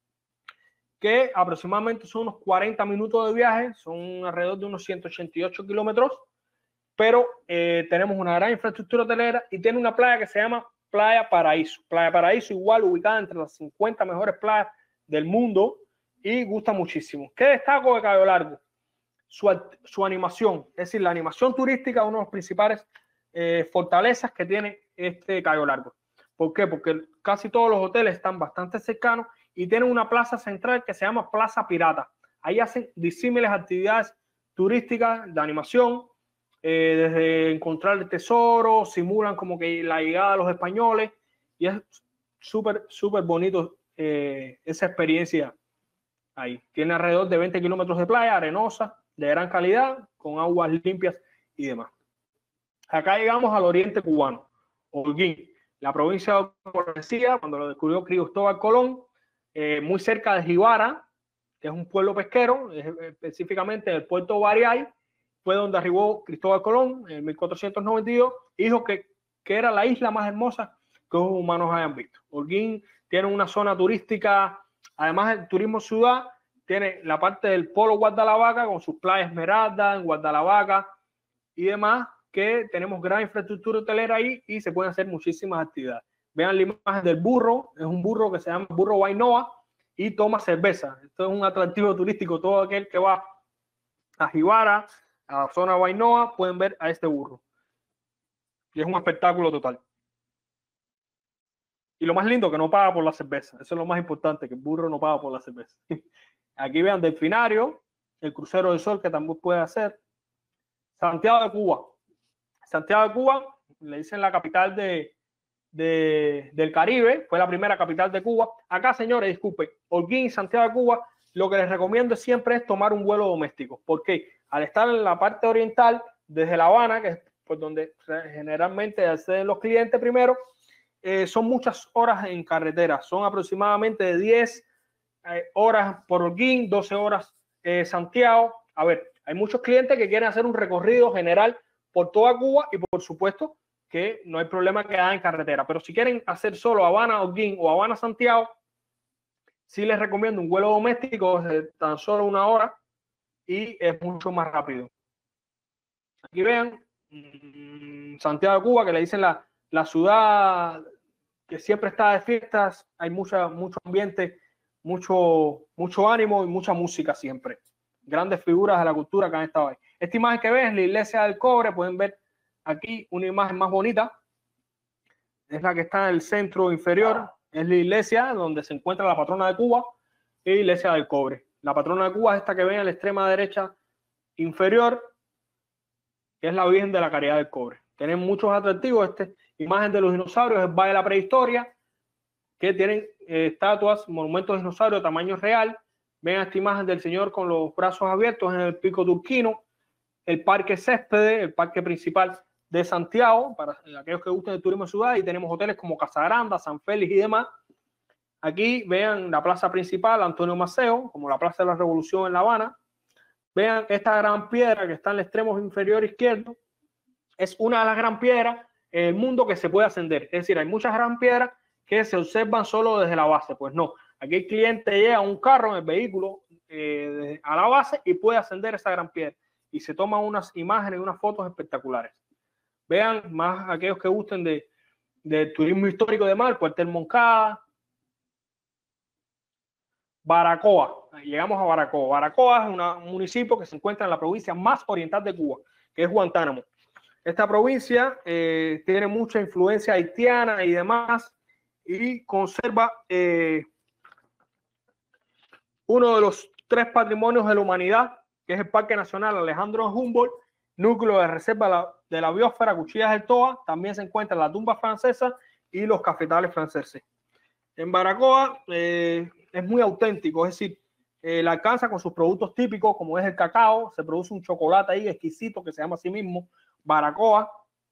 que aproximadamente son unos cuarenta minutos de viaje, son alrededor de unos ciento ochenta y ocho kilómetros, pero eh, tenemos una gran infraestructura hotelera y tiene una playa que se llama Playa Paraíso. Playa Paraíso igual ubicada entre las cincuenta mejores playas del mundo y gusta muchísimo. ¿Qué destaco de Cayo Largo? Su, su animación, es decir, la animación turística es uno de los principales eh, fortalezas que tiene este Cayo Largo. ¿Por qué? Porque casi todos los hoteles están bastante cercanos y tienen una plaza central que se llama Plaza Pirata. Ahí hacen disímiles actividades turísticas de animación, eh, desde encontrar el tesoro, simulan como que la llegada de los españoles y es súper, súper bonito eh, esa experiencia ahí. Tiene alrededor de veinte kilómetros de playa arenosa, de gran calidad, con aguas limpias y demás. Acá llegamos al oriente cubano, Holguín, la provincia de Orcía, cuando lo descubrió Cristóbal Colón, eh, muy cerca de Jibara, que es un pueblo pesquero, específicamente en el puerto Bariay, fue donde arribó Cristóbal Colón en mil cuatrocientos noventa y dos, y dijo que, que era la isla más hermosa que los humanos hayan visto. Holguín tiene una zona turística, además del turismo ciudad, tiene la parte del polo Guardalavaca con sus playas Esmeralda, en Guardalavaca y demás, que tenemos gran infraestructura hotelera ahí y se pueden hacer muchísimas actividades. Vean la imagen del burro, es un burro que se llama burro Guainoa y toma cerveza. Esto es un atractivo turístico. Todo aquel que va a Jibara, a la zona Guainoa, pueden ver a este burro. Y es un espectáculo total. Y lo más lindo, que no paga por la cerveza. Eso es lo más importante, que el burro no paga por la cerveza. Aquí vean Delfinario, el crucero del sol que también puede hacer. Santiago de Cuba. Santiago de Cuba, le dicen la capital de, de, del Caribe, fue la primera capital de Cuba. Acá, señores, disculpen, Holguín, Santiago de Cuba, lo que les recomiendo siempre es tomar un vuelo doméstico. Porque al estar en la parte oriental, desde La Habana, que es por donde generalmente acceden los clientes primero, eh, son muchas horas en carretera. Son aproximadamente de diez eh, horas por Holguín, doce horas eh, Santiago. A ver, hay muchos clientes que quieren hacer un recorrido general por toda Cuba y por supuesto que no hay problema que hagan en carretera. Pero si quieren hacer solo Habana Holguín o Habana Santiago, sí les recomiendo un vuelo doméstico de tan solo una hora y es mucho más rápido. Aquí vean mmm, Santiago de Cuba, que le dicen la, la ciudad que siempre está de fiestas, hay mucha, mucho ambiente, mucho, mucho ánimo y mucha música siempre. Grandes figuras de la cultura que han estado ahí. Esta imagen que ven es la iglesia del Cobre. Pueden ver aquí una imagen más bonita. Es la que está en el centro inferior. Es la iglesia donde se encuentra la patrona de Cuba y la iglesia del Cobre. La patrona de Cuba es esta que ven a la extrema derecha inferior, que es la Virgen de la Caridad del Cobre. Tienen muchos atractivos. Esta imagen de los dinosaurios es Valle de la Prehistoria, que tienen eh, estatuas, monumentos de dinosaurios de tamaño real. Ven esta imagen del señor con los brazos abiertos en el Pico Turquino, el Parque Céspedes, el parque principal de Santiago, para aquellos que gusten del turismo de ciudad, y tenemos hoteles como Casagranda, San Félix y demás. Aquí vean la plaza principal, Antonio Maceo, como la Plaza de la Revolución en La Habana. Vean esta gran piedra que está en el extremo inferior izquierdo. Es una de las gran piedras en el mundo que se puede ascender. Es decir, hay muchas gran piedras que se observan solo desde la base. Pues no. Aquí el cliente llega a un carro en el vehículo eh, a la base y puede ascender esa gran piedra. Y se toman unas imágenes y unas fotos espectaculares. Vean más aquellos que gusten de, de turismo histórico de mar, Cuartel Moncada, Baracoa. Llegamos a Baracoa. Baracoa es una, un municipio que se encuentra en la provincia más oriental de Cuba, que es Guantánamo. Esta provincia eh, tiene mucha influencia haitiana y demás y conserva eh, uno de los tres patrimonios de la humanidad, que es el Parque Nacional Alejandro Humboldt, núcleo de reserva de la, de la biosfera, Cuchillas del Toa. También se encuentra la tumba francesa y los cafetales franceses. En Baracoa eh, es muy auténtico, es decir, eh, la alcanza con sus productos típicos, como es el cacao. Se produce un chocolate ahí exquisito que se llama así mismo Baracoa.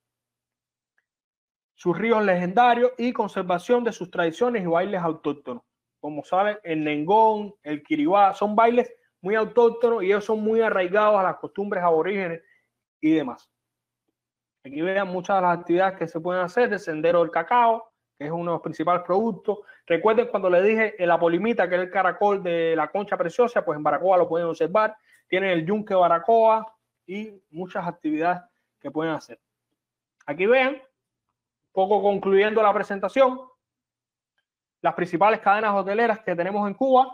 Sus ríos legendarios y conservación de sus tradiciones y bailes autóctonos. Como saben, el nengón, el kiribá, son bailes muy autóctonos y ellos son muy arraigados a las costumbres aborígenes y demás. Aquí vean muchas de las actividades que se pueden hacer, el sendero del cacao, que es uno de los principales productos. Recuerden cuando les dije la polimita, que es el caracol de la concha preciosa, pues en Baracoa lo pueden observar. Tienen el yunque Baracoa y muchas actividades que pueden hacer. Aquí vean, poco concluyendo la presentación, las principales cadenas hoteleras que tenemos en Cuba: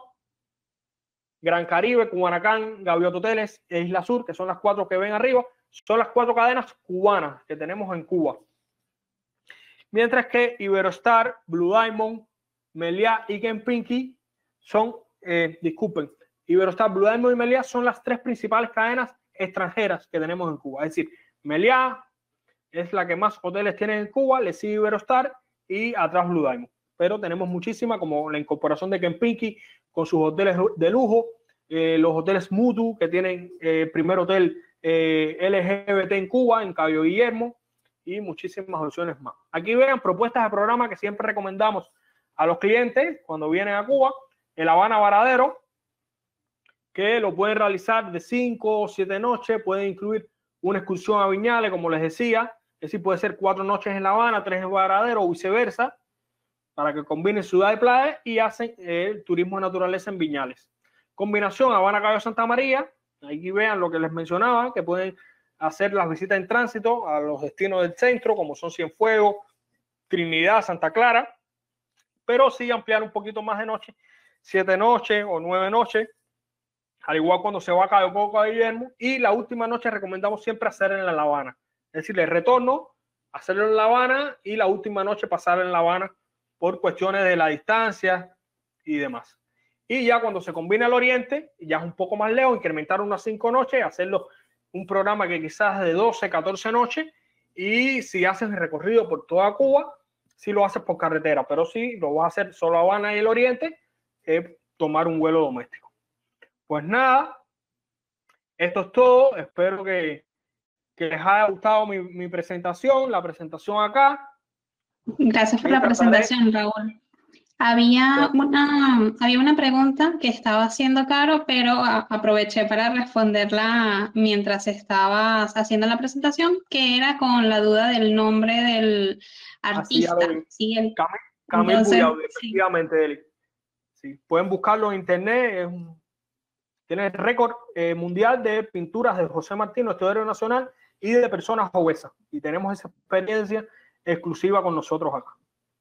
Gran Caribe, Cubanacán, Gaviota Hoteles e Isla Sur, que son las cuatro que ven arriba, son las cuatro cadenas cubanas que tenemos en Cuba. Mientras que Iberostar, Blue Diamond, Meliá y Kempinski son, eh, disculpen, Iberostar, Blue Diamond y Meliá son las tres principales cadenas extranjeras que tenemos en Cuba. Es decir, Meliá es la que más hoteles tiene en Cuba, le sigue Iberostar y atrás Blue Diamond. Pero tenemos muchísimas, como la incorporación de Kempinski con sus hoteles de lujo, eh, los hoteles Mutu, que tienen el eh, primer hotel eh, L G B T en Cuba, en Cayo Guillermo, y muchísimas opciones más. Aquí vean propuestas de programa que siempre recomendamos a los clientes cuando vienen a Cuba: el Habana Varadero, que lo pueden realizar de cinco o siete noches, pueden incluir una excursión a Viñales, como les decía, es decir, puede ser cuatro noches en La Habana, tres en Varadero o viceversa, para que combinen ciudad y playa y hacen el turismo de naturaleza en Viñales. Combinación Habana Cayo Santa María, aquí vean lo que les mencionaba, que pueden hacer las visitas en tránsito a los destinos del centro, como son Cienfuegos, Trinidad, Santa Clara, pero sí ampliar un poquito más de noche, siete noches o nueve noches, al igual cuando se va a Cayo Coco a Guillermo, y la última noche recomendamos siempre hacer en La Habana, es decir, el retorno, hacerlo en La Habana y la última noche pasar en La Habana por cuestiones de la distancia y demás. Y ya cuando se combina el oriente, ya es un poco más lejos, incrementar unas cinco noches, hacerlo un programa que quizás de doce, catorce noches, y si haces el recorrido por toda Cuba, si lo haces por carretera, pero si lo vas a hacer solo Habana y el oriente, eh, tomar un vuelo doméstico. Pues nada, esto es todo. Espero que, que les haya gustado mi, mi presentación, la presentación acá. Gracias por la presentación, Raúl. Había una, había una pregunta que estaba haciendo Caro, pero a, aproveché para responderla mientras estabas haciendo la presentación, que era con la duda del nombre del artista. Sí, el, Camil, Camil Buyaud, efectivamente, él. Sí, pueden buscarlo en internet. Es un, tiene el récord eh, mundial de pinturas de José Martín, nuestro héroe nacional, y de personas obesas. Y tenemos esa experiencia exclusiva con nosotros acá.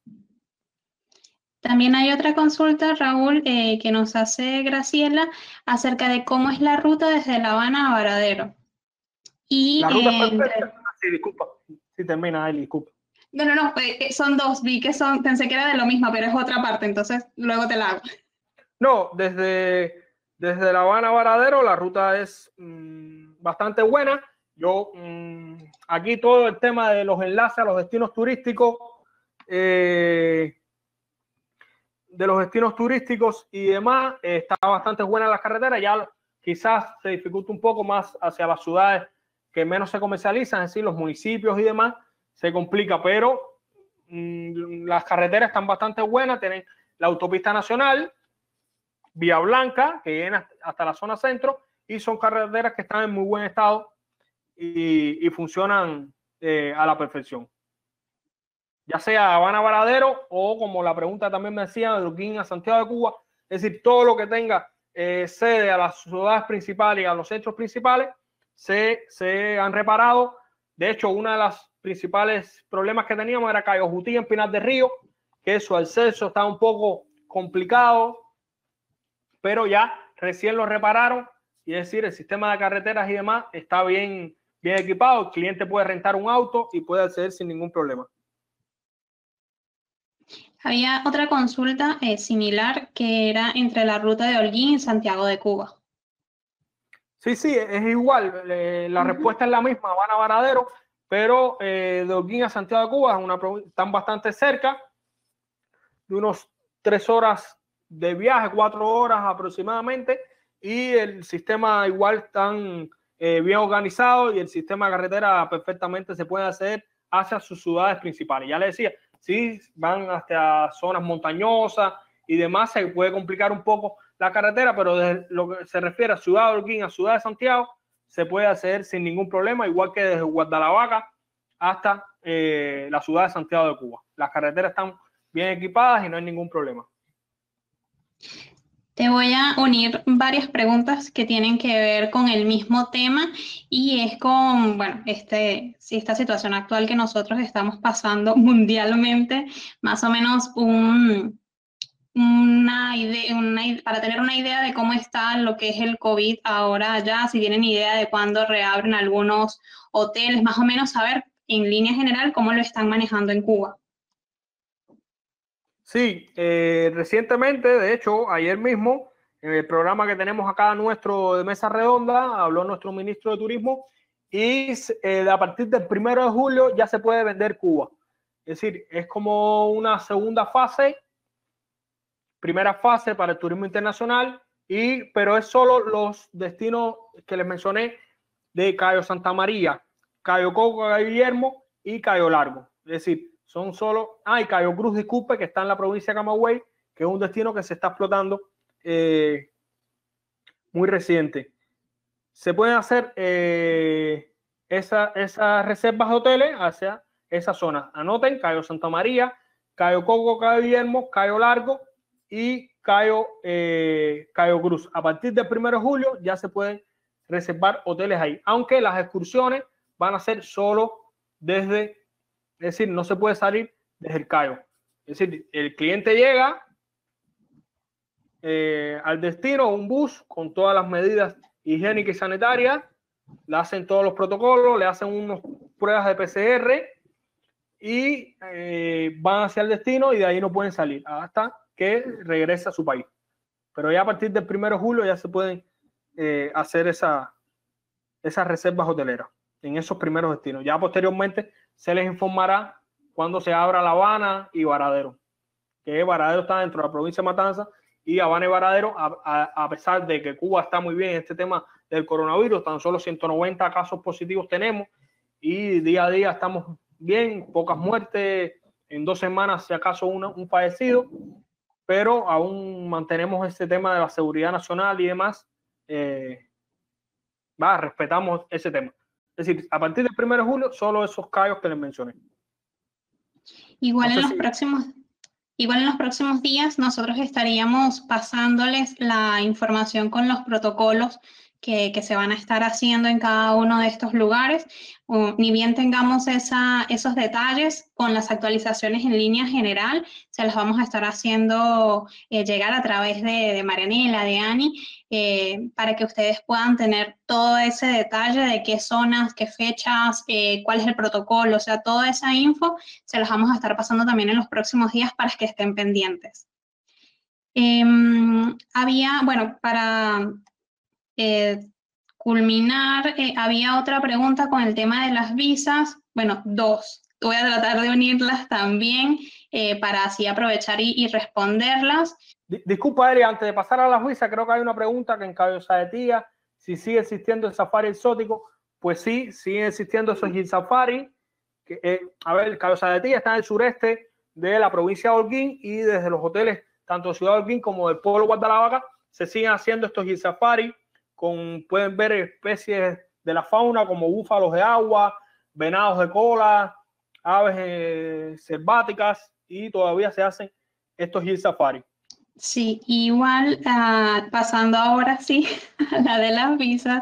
También hay otra consulta, Raúl, eh, que nos hace Graciela acerca de cómo es la ruta desde La Habana a Varadero. Y, la ruta eh, perfecta. Entre... Sí, disculpa. Sí, termina, Eli, disculpa. No, no, no, eh, son dos, vi que son, pensé que era de lo mismo, pero es otra parte, entonces luego te la hago. No, desde, desde La Habana a Varadero la ruta es mmm, bastante buena. Yo, mmm, aquí todo el tema de los enlaces a los destinos turísticos, eh, de los destinos turísticos y demás, eh, está bastante buena la carretera. Ya quizás se dificulta un poco más hacia las ciudades que menos se comercializan, es decir, los municipios y demás, se complica, pero mmm, las carreteras están bastante buenas. Tienen la autopista nacional, Vía Blanca, que viene hasta la zona centro, y son carreteras que están en muy buen estado y, y funcionan eh, a la perfección. Ya sea Habana Varadero o, como la pregunta también me decía, de Luquín a Santiago de Cuba, es decir, todo lo que tenga eh, sede a las ciudades principales y a los centros principales se, se han reparado. De hecho, uno de los principales problemas que teníamos era Cayo Jutí en Pinar del Río, que su acceso está un poco complicado, pero ya recién lo repararon, y es decir, el sistema de carreteras y demás está bien, bien equipado. El cliente puede rentar un auto y puede acceder sin ningún problema. Había otra consulta eh, similar que era entre la ruta de Holguín y Santiago de Cuba. Sí, sí, es igual. Eh, la uh-huh. respuesta es la misma, van a Varadero, pero eh, de Holguín a Santiago de Cuba es una, están bastante cerca, de unos tres horas de viaje, cuatro horas aproximadamente, y el sistema igual están eh, bien organizado y el sistema de carretera perfectamente se puede hacer hacia sus ciudades principales. Ya les decía, si van hasta zonas montañosas y demás, se puede complicar un poco la carretera, pero desde lo que se refiere a Ciudad de Holguín a Ciudad de Santiago, se puede hacer sin ningún problema, igual que desde Guadalavaca hasta eh, la ciudad de Santiago de Cuba. Las carreteras están bien equipadas y no hay ningún problema. Te voy a unir varias preguntas que tienen que ver con el mismo tema y es con, bueno, este, esta situación actual que nosotros estamos pasando mundialmente, más o menos un, una idea, una, para tener una idea de cómo está lo que es el COVID ahora allá, si tienen idea de cuándo reabren algunos hoteles, más o menos saber en línea general cómo lo están manejando en Cuba. Sí, eh, recientemente, de hecho, ayer mismo, en el programa que tenemos acá nuestro de Mesa Redonda, habló nuestro ministro de Turismo y eh, a partir del primero de julio ya se puede vender Cuba. Es decir, es como una segunda fase, primera fase para el turismo internacional, y, pero es solo los destinos que les mencioné de Cayo Santa María, Cayo Coco, Cayo Guillermo y Cayo Largo. Es decir, son solo, ah, y Cayo Cruz, disculpe, que está en la provincia de Camagüey, que es un destino que se está explotando eh, muy reciente. Se pueden hacer eh, esa, esas reservas de hoteles hacia esa zona. Anoten: Cayo Santa María, Cayo Coco, Cayo Guillermo, Cayo Largo y Cayo, eh, Cayo Cruz. A partir del primero de julio ya se pueden reservar hoteles ahí, aunque las excursiones van a ser solo desde, es decir, no se puede salir desde el Cayo. Es decir, el cliente llega eh, al destino, un bus con todas las medidas higiénicas y sanitarias, le hacen todos los protocolos, le hacen unas pruebas de P C R y eh, van hacia el destino y de ahí no pueden salir hasta que regrese a su país. Pero ya a partir del primero de julio ya se pueden eh, hacer esa, esas reservas hoteleras en esos primeros destinos. Ya posteriormente se les informará cuando se abra La Habana y Varadero, que Varadero está dentro de la provincia de Matanzas, y Habana y Varadero, a, a, a pesar de que Cuba está muy bien en este tema del coronavirus, tan solo ciento noventa casos positivos tenemos y día a día estamos bien, pocas muertes, en dos semanas si acaso una, un fallecido, pero aún mantenemos este tema de la seguridad nacional y demás, eh, va, respetamos ese tema. Es decir, a partir del primero de julio, solo esos cayos que les mencioné. Igual no en los si... próximos... Igual en los próximos días nosotros estaríamos pasándoles la información con los protocolos que, que se van a estar haciendo en cada uno de estos lugares. Uh, ni bien tengamos esa, esos detalles, con las actualizaciones en línea general, se las vamos a estar haciendo eh, llegar a través de, de Marianela, de Ani, eh, para que ustedes puedan tener todo ese detalle de qué zonas, qué fechas, eh, cuál es el protocolo, o sea, toda esa info se las vamos a estar pasando también en los próximos días para que estén pendientes. Eh, había, bueno, para eh, culminar, eh, había otra pregunta con el tema de las visas, bueno, dos. Voy a tratar de unirlas también eh, para así aprovechar y, y responderlas. Disculpa, Eri, antes de pasar a las visas, creo que hay una pregunta que en Cayo Saetía, si sigue existiendo el safari exótico. Pues sí, sigue existiendo esos safari. Que, eh, a ver, Cayo Saetía está en el sureste de la provincia de Holguín y desde los hoteles, tanto de Ciudad de Holguín como del pueblo de Guadalavaca, se siguen haciendo estos safari. Con, pueden ver especies de la fauna como búfalos de agua, venados de cola, aves eh, selváticas, y todavía se hacen estos hill safari. Sí, igual uh, pasando ahora sí a la de las visas,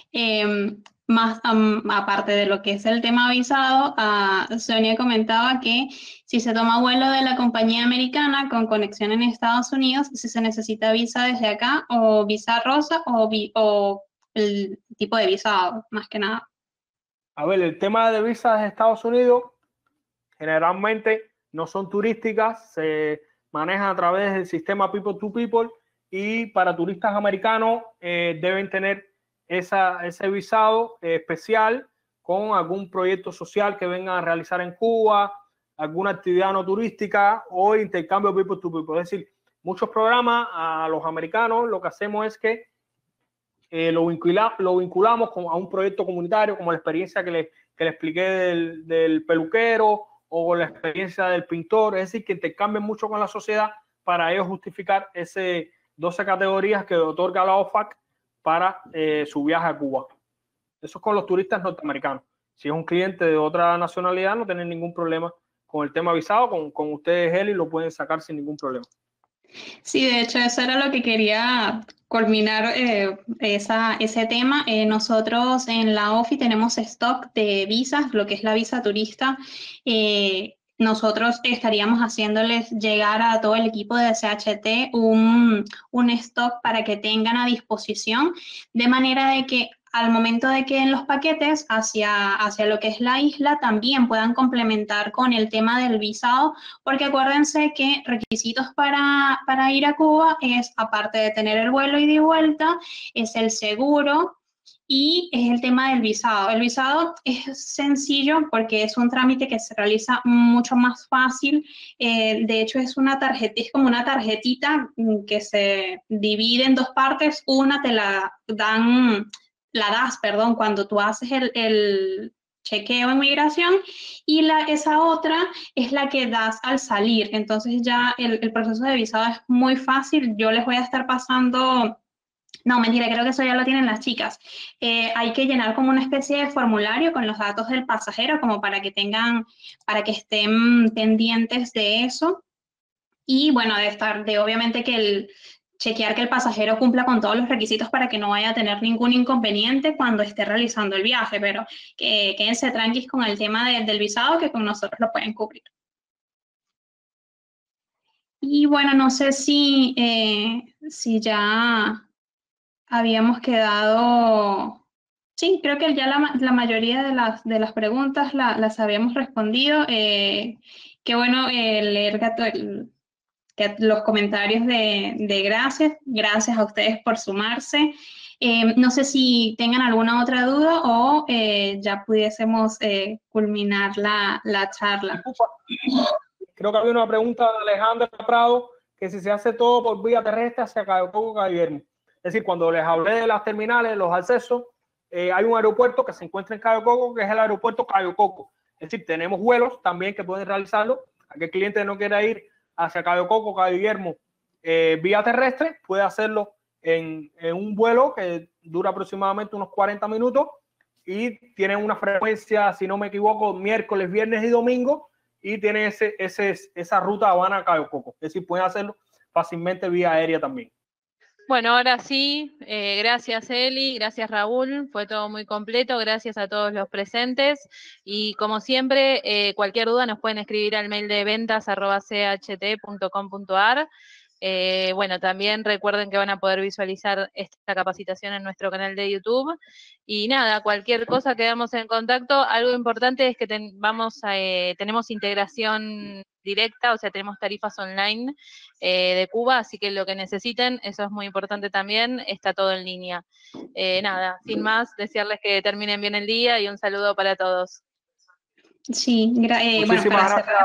eh, más um, aparte de lo que es el tema visado, uh, Sonia comentaba que si se toma vuelo de la compañía americana con conexión en Estados Unidos, si se necesita visa desde acá, o visa rosa, o, vi, o el tipo de visado, más que nada. A ver, el tema de visas de Estados Unidos generalmente no son turísticas, se manejan a través del sistema People to People, y para turistas americanos eh, deben tener esa, ese visado eh, especial con algún proyecto social que vengan a realizar en Cuba, alguna actividad no turística o intercambio people to people. Es decir, muchos programas a los americanos lo que hacemos es que eh, lo, vincula, lo vinculamos con, a un proyecto comunitario, como la experiencia que le, que le expliqué del, del peluquero o la experiencia del pintor. Es decir, que intercambian mucho con la sociedad para ellos justificar ese doce categorías que otorga la O F A C para eh, su viaje a Cuba. Eso es con los turistas norteamericanos. Si es un cliente de otra nacionalidad, no tienen ningún problema con el tema visado. Con, con ustedes, Eli, lo pueden sacar sin ningún problema. Sí, de hecho, eso era lo que quería culminar eh, esa, ese tema. Eh, nosotros en la O F I tenemos stock de visas, lo que es la visa turista. Eh, nosotros estaríamos haciéndoles llegar a todo el equipo de C H T un, un stock para que tengan a disposición, de manera de que al momento de que en los paquetes hacia, hacia lo que es la isla también puedan complementar con el tema del visado, porque acuérdense que requisitos para, para ir a Cuba es, aparte de tener el vuelo ida y vuelta, es el seguro y es el tema del visado. El visado es sencillo porque es un trámite que se realiza mucho más fácil. Eh, de hecho, es una tarjeta, es como una tarjetita que se divide en dos partes. Una te la dan... la das, perdón, cuando tú haces el, el chequeo en migración y la, esa otra es la que das al salir. Entonces ya el, el proceso de visado es muy fácil. Yo les voy a estar pasando, no, mentira, creo que eso ya lo tienen las chicas. Eh, hay que llenar como una especie de formulario con los datos del pasajero como para que tengan, para que estén pendientes de eso. Y bueno, de estar, de obviamente que el chequear que el pasajero cumpla con todos los requisitos para que no vaya a tener ningún inconveniente cuando esté realizando el viaje, pero que quédense tranquilos con el tema de, del visado, que con nosotros lo pueden cubrir. Y bueno, no sé si, eh, si ya habíamos quedado... Sí, creo que ya la, la mayoría de las, de las preguntas la, las habíamos respondido. Eh, qué bueno eh, leer el, los comentarios de, de gracias, gracias a ustedes por sumarse. Eh, no sé si tengan alguna otra duda o eh, ya pudiésemos eh, culminar la, la charla. Creo que había una pregunta de Alejandra Prado, que si se hace todo por vía terrestre hacia Cayo Coco, Cayo Guillermo. Es decir, cuando les hablé de las terminales, los accesos, eh, hay un aeropuerto que se encuentra en Cayo Coco, que es el aeropuerto Cayo Coco. Es decir, tenemos vuelos también que pueden realizarlo. Aquel cliente no quiera ir hacia Cayo Coco, Cayo Guillermo, eh, vía terrestre, puede hacerlo en, en un vuelo que dura aproximadamente unos cuarenta minutos y tiene una frecuencia, si no me equivoco, miércoles, viernes y domingo, y tiene ese, ese, esa ruta Habana Cayo Coco. Es decir, pueden hacerlo fácilmente vía aérea también. Bueno, ahora sí, eh, gracias Eli, gracias Raúl, fue todo muy completo, gracias a todos los presentes y como siempre, eh, cualquier duda nos pueden escribir al mail de ventas arroba c h t punto com punto a r. Eh, bueno, también recuerden que van a poder visualizar esta capacitación en nuestro canal de YouTube. Y nada, cualquier cosa quedamos en contacto. Algo importante es que ten, vamos a, eh, tenemos integración directa, o sea, tenemos tarifas online eh, de Cuba, así que lo que necesiten, eso es muy importante también, está todo en línea. Eh, nada, sin más, desearles que terminen bien el día y un saludo para todos. Sí, eh, Muchísimas bueno, para gracias. cerrar.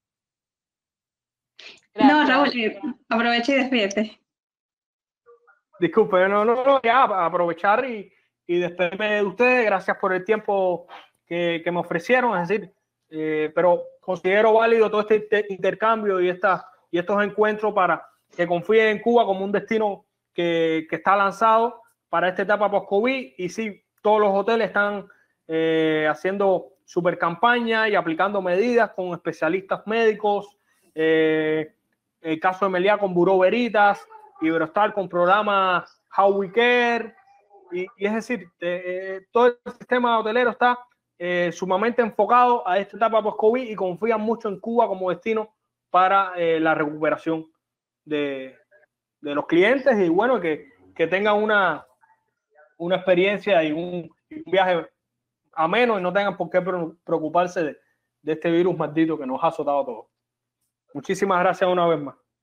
Gracias. No, Raúl, eh, aprovecha y despídete. Disculpe, no, no, no, ya aprovechar y, y despedirme de ustedes. Gracias por el tiempo que, que me ofrecieron. Es decir, eh, pero considero válido todo este intercambio y, esta, y estos encuentros para que confíen en Cuba como un destino que, que está lanzado para esta etapa post-COVID. Y sí, todos los hoteles están eh, haciendo super campaña y aplicando medidas con especialistas médicos. Eh, el caso de Meliá con Buró Veritas, Iberostar con programas How We Care, y, y es decir, eh, todo el sistema hotelero está eh, sumamente enfocado a esta etapa post-COVID y confían mucho en Cuba como destino para eh, la recuperación de, de los clientes y bueno, que, que tengan una, una experiencia y un, un viaje ameno y no tengan por qué preocuparse de, de este virus maldito que nos ha azotado a todos. Muchísimas gracias una vez más.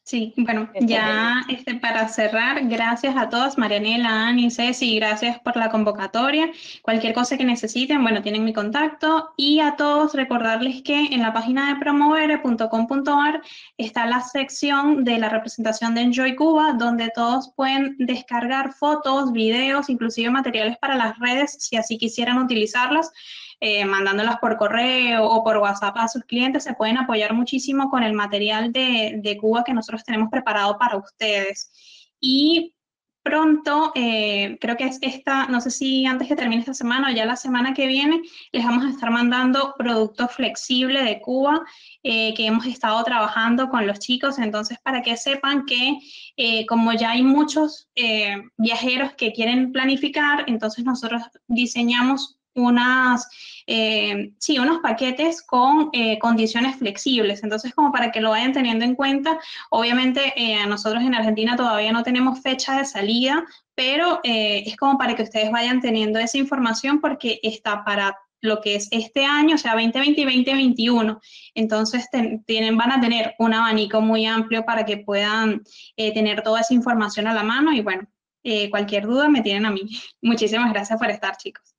Sí, bueno, Este, ya este, para cerrar, gracias a todos, Marianela, Ani, Ceci, gracias por la convocatoria. Cualquier cosa que necesiten, bueno, tienen mi contacto. Y a todos recordarles que en la página de promovere punto com punto a r está la sección de la representación de Enjoy Cuba, donde todos pueden descargar fotos, videos, inclusive materiales para las redes, si así quisieran utilizarlas. Eh, mandándolas por correo o por WhatsApp a sus clientes, se pueden apoyar muchísimo con el material de, de Cuba que nosotros tenemos preparado para ustedes. Y pronto, eh, creo que es esta, no sé si antes que termine esta semana o ya la semana que viene, les vamos a estar mandando producto flexible de Cuba eh, que hemos estado trabajando con los chicos. Entonces, para que sepan que eh, como ya hay muchos eh, viajeros que quieren planificar, entonces nosotros diseñamos unas, eh, sí, unos paquetes con eh, condiciones flexibles. Entonces, como para que lo vayan teniendo en cuenta, obviamente eh, nosotros en Argentina todavía no tenemos fecha de salida, pero eh, es como para que ustedes vayan teniendo esa información porque está para lo que es este año, o sea, veinte veinte y veinte veintiuno. Entonces, ten, tienen, van a tener un abanico muy amplio para que puedan eh, tener toda esa información a la mano y bueno, eh, cualquier duda me tienen a mí. Muchísimas gracias por estar, chicos.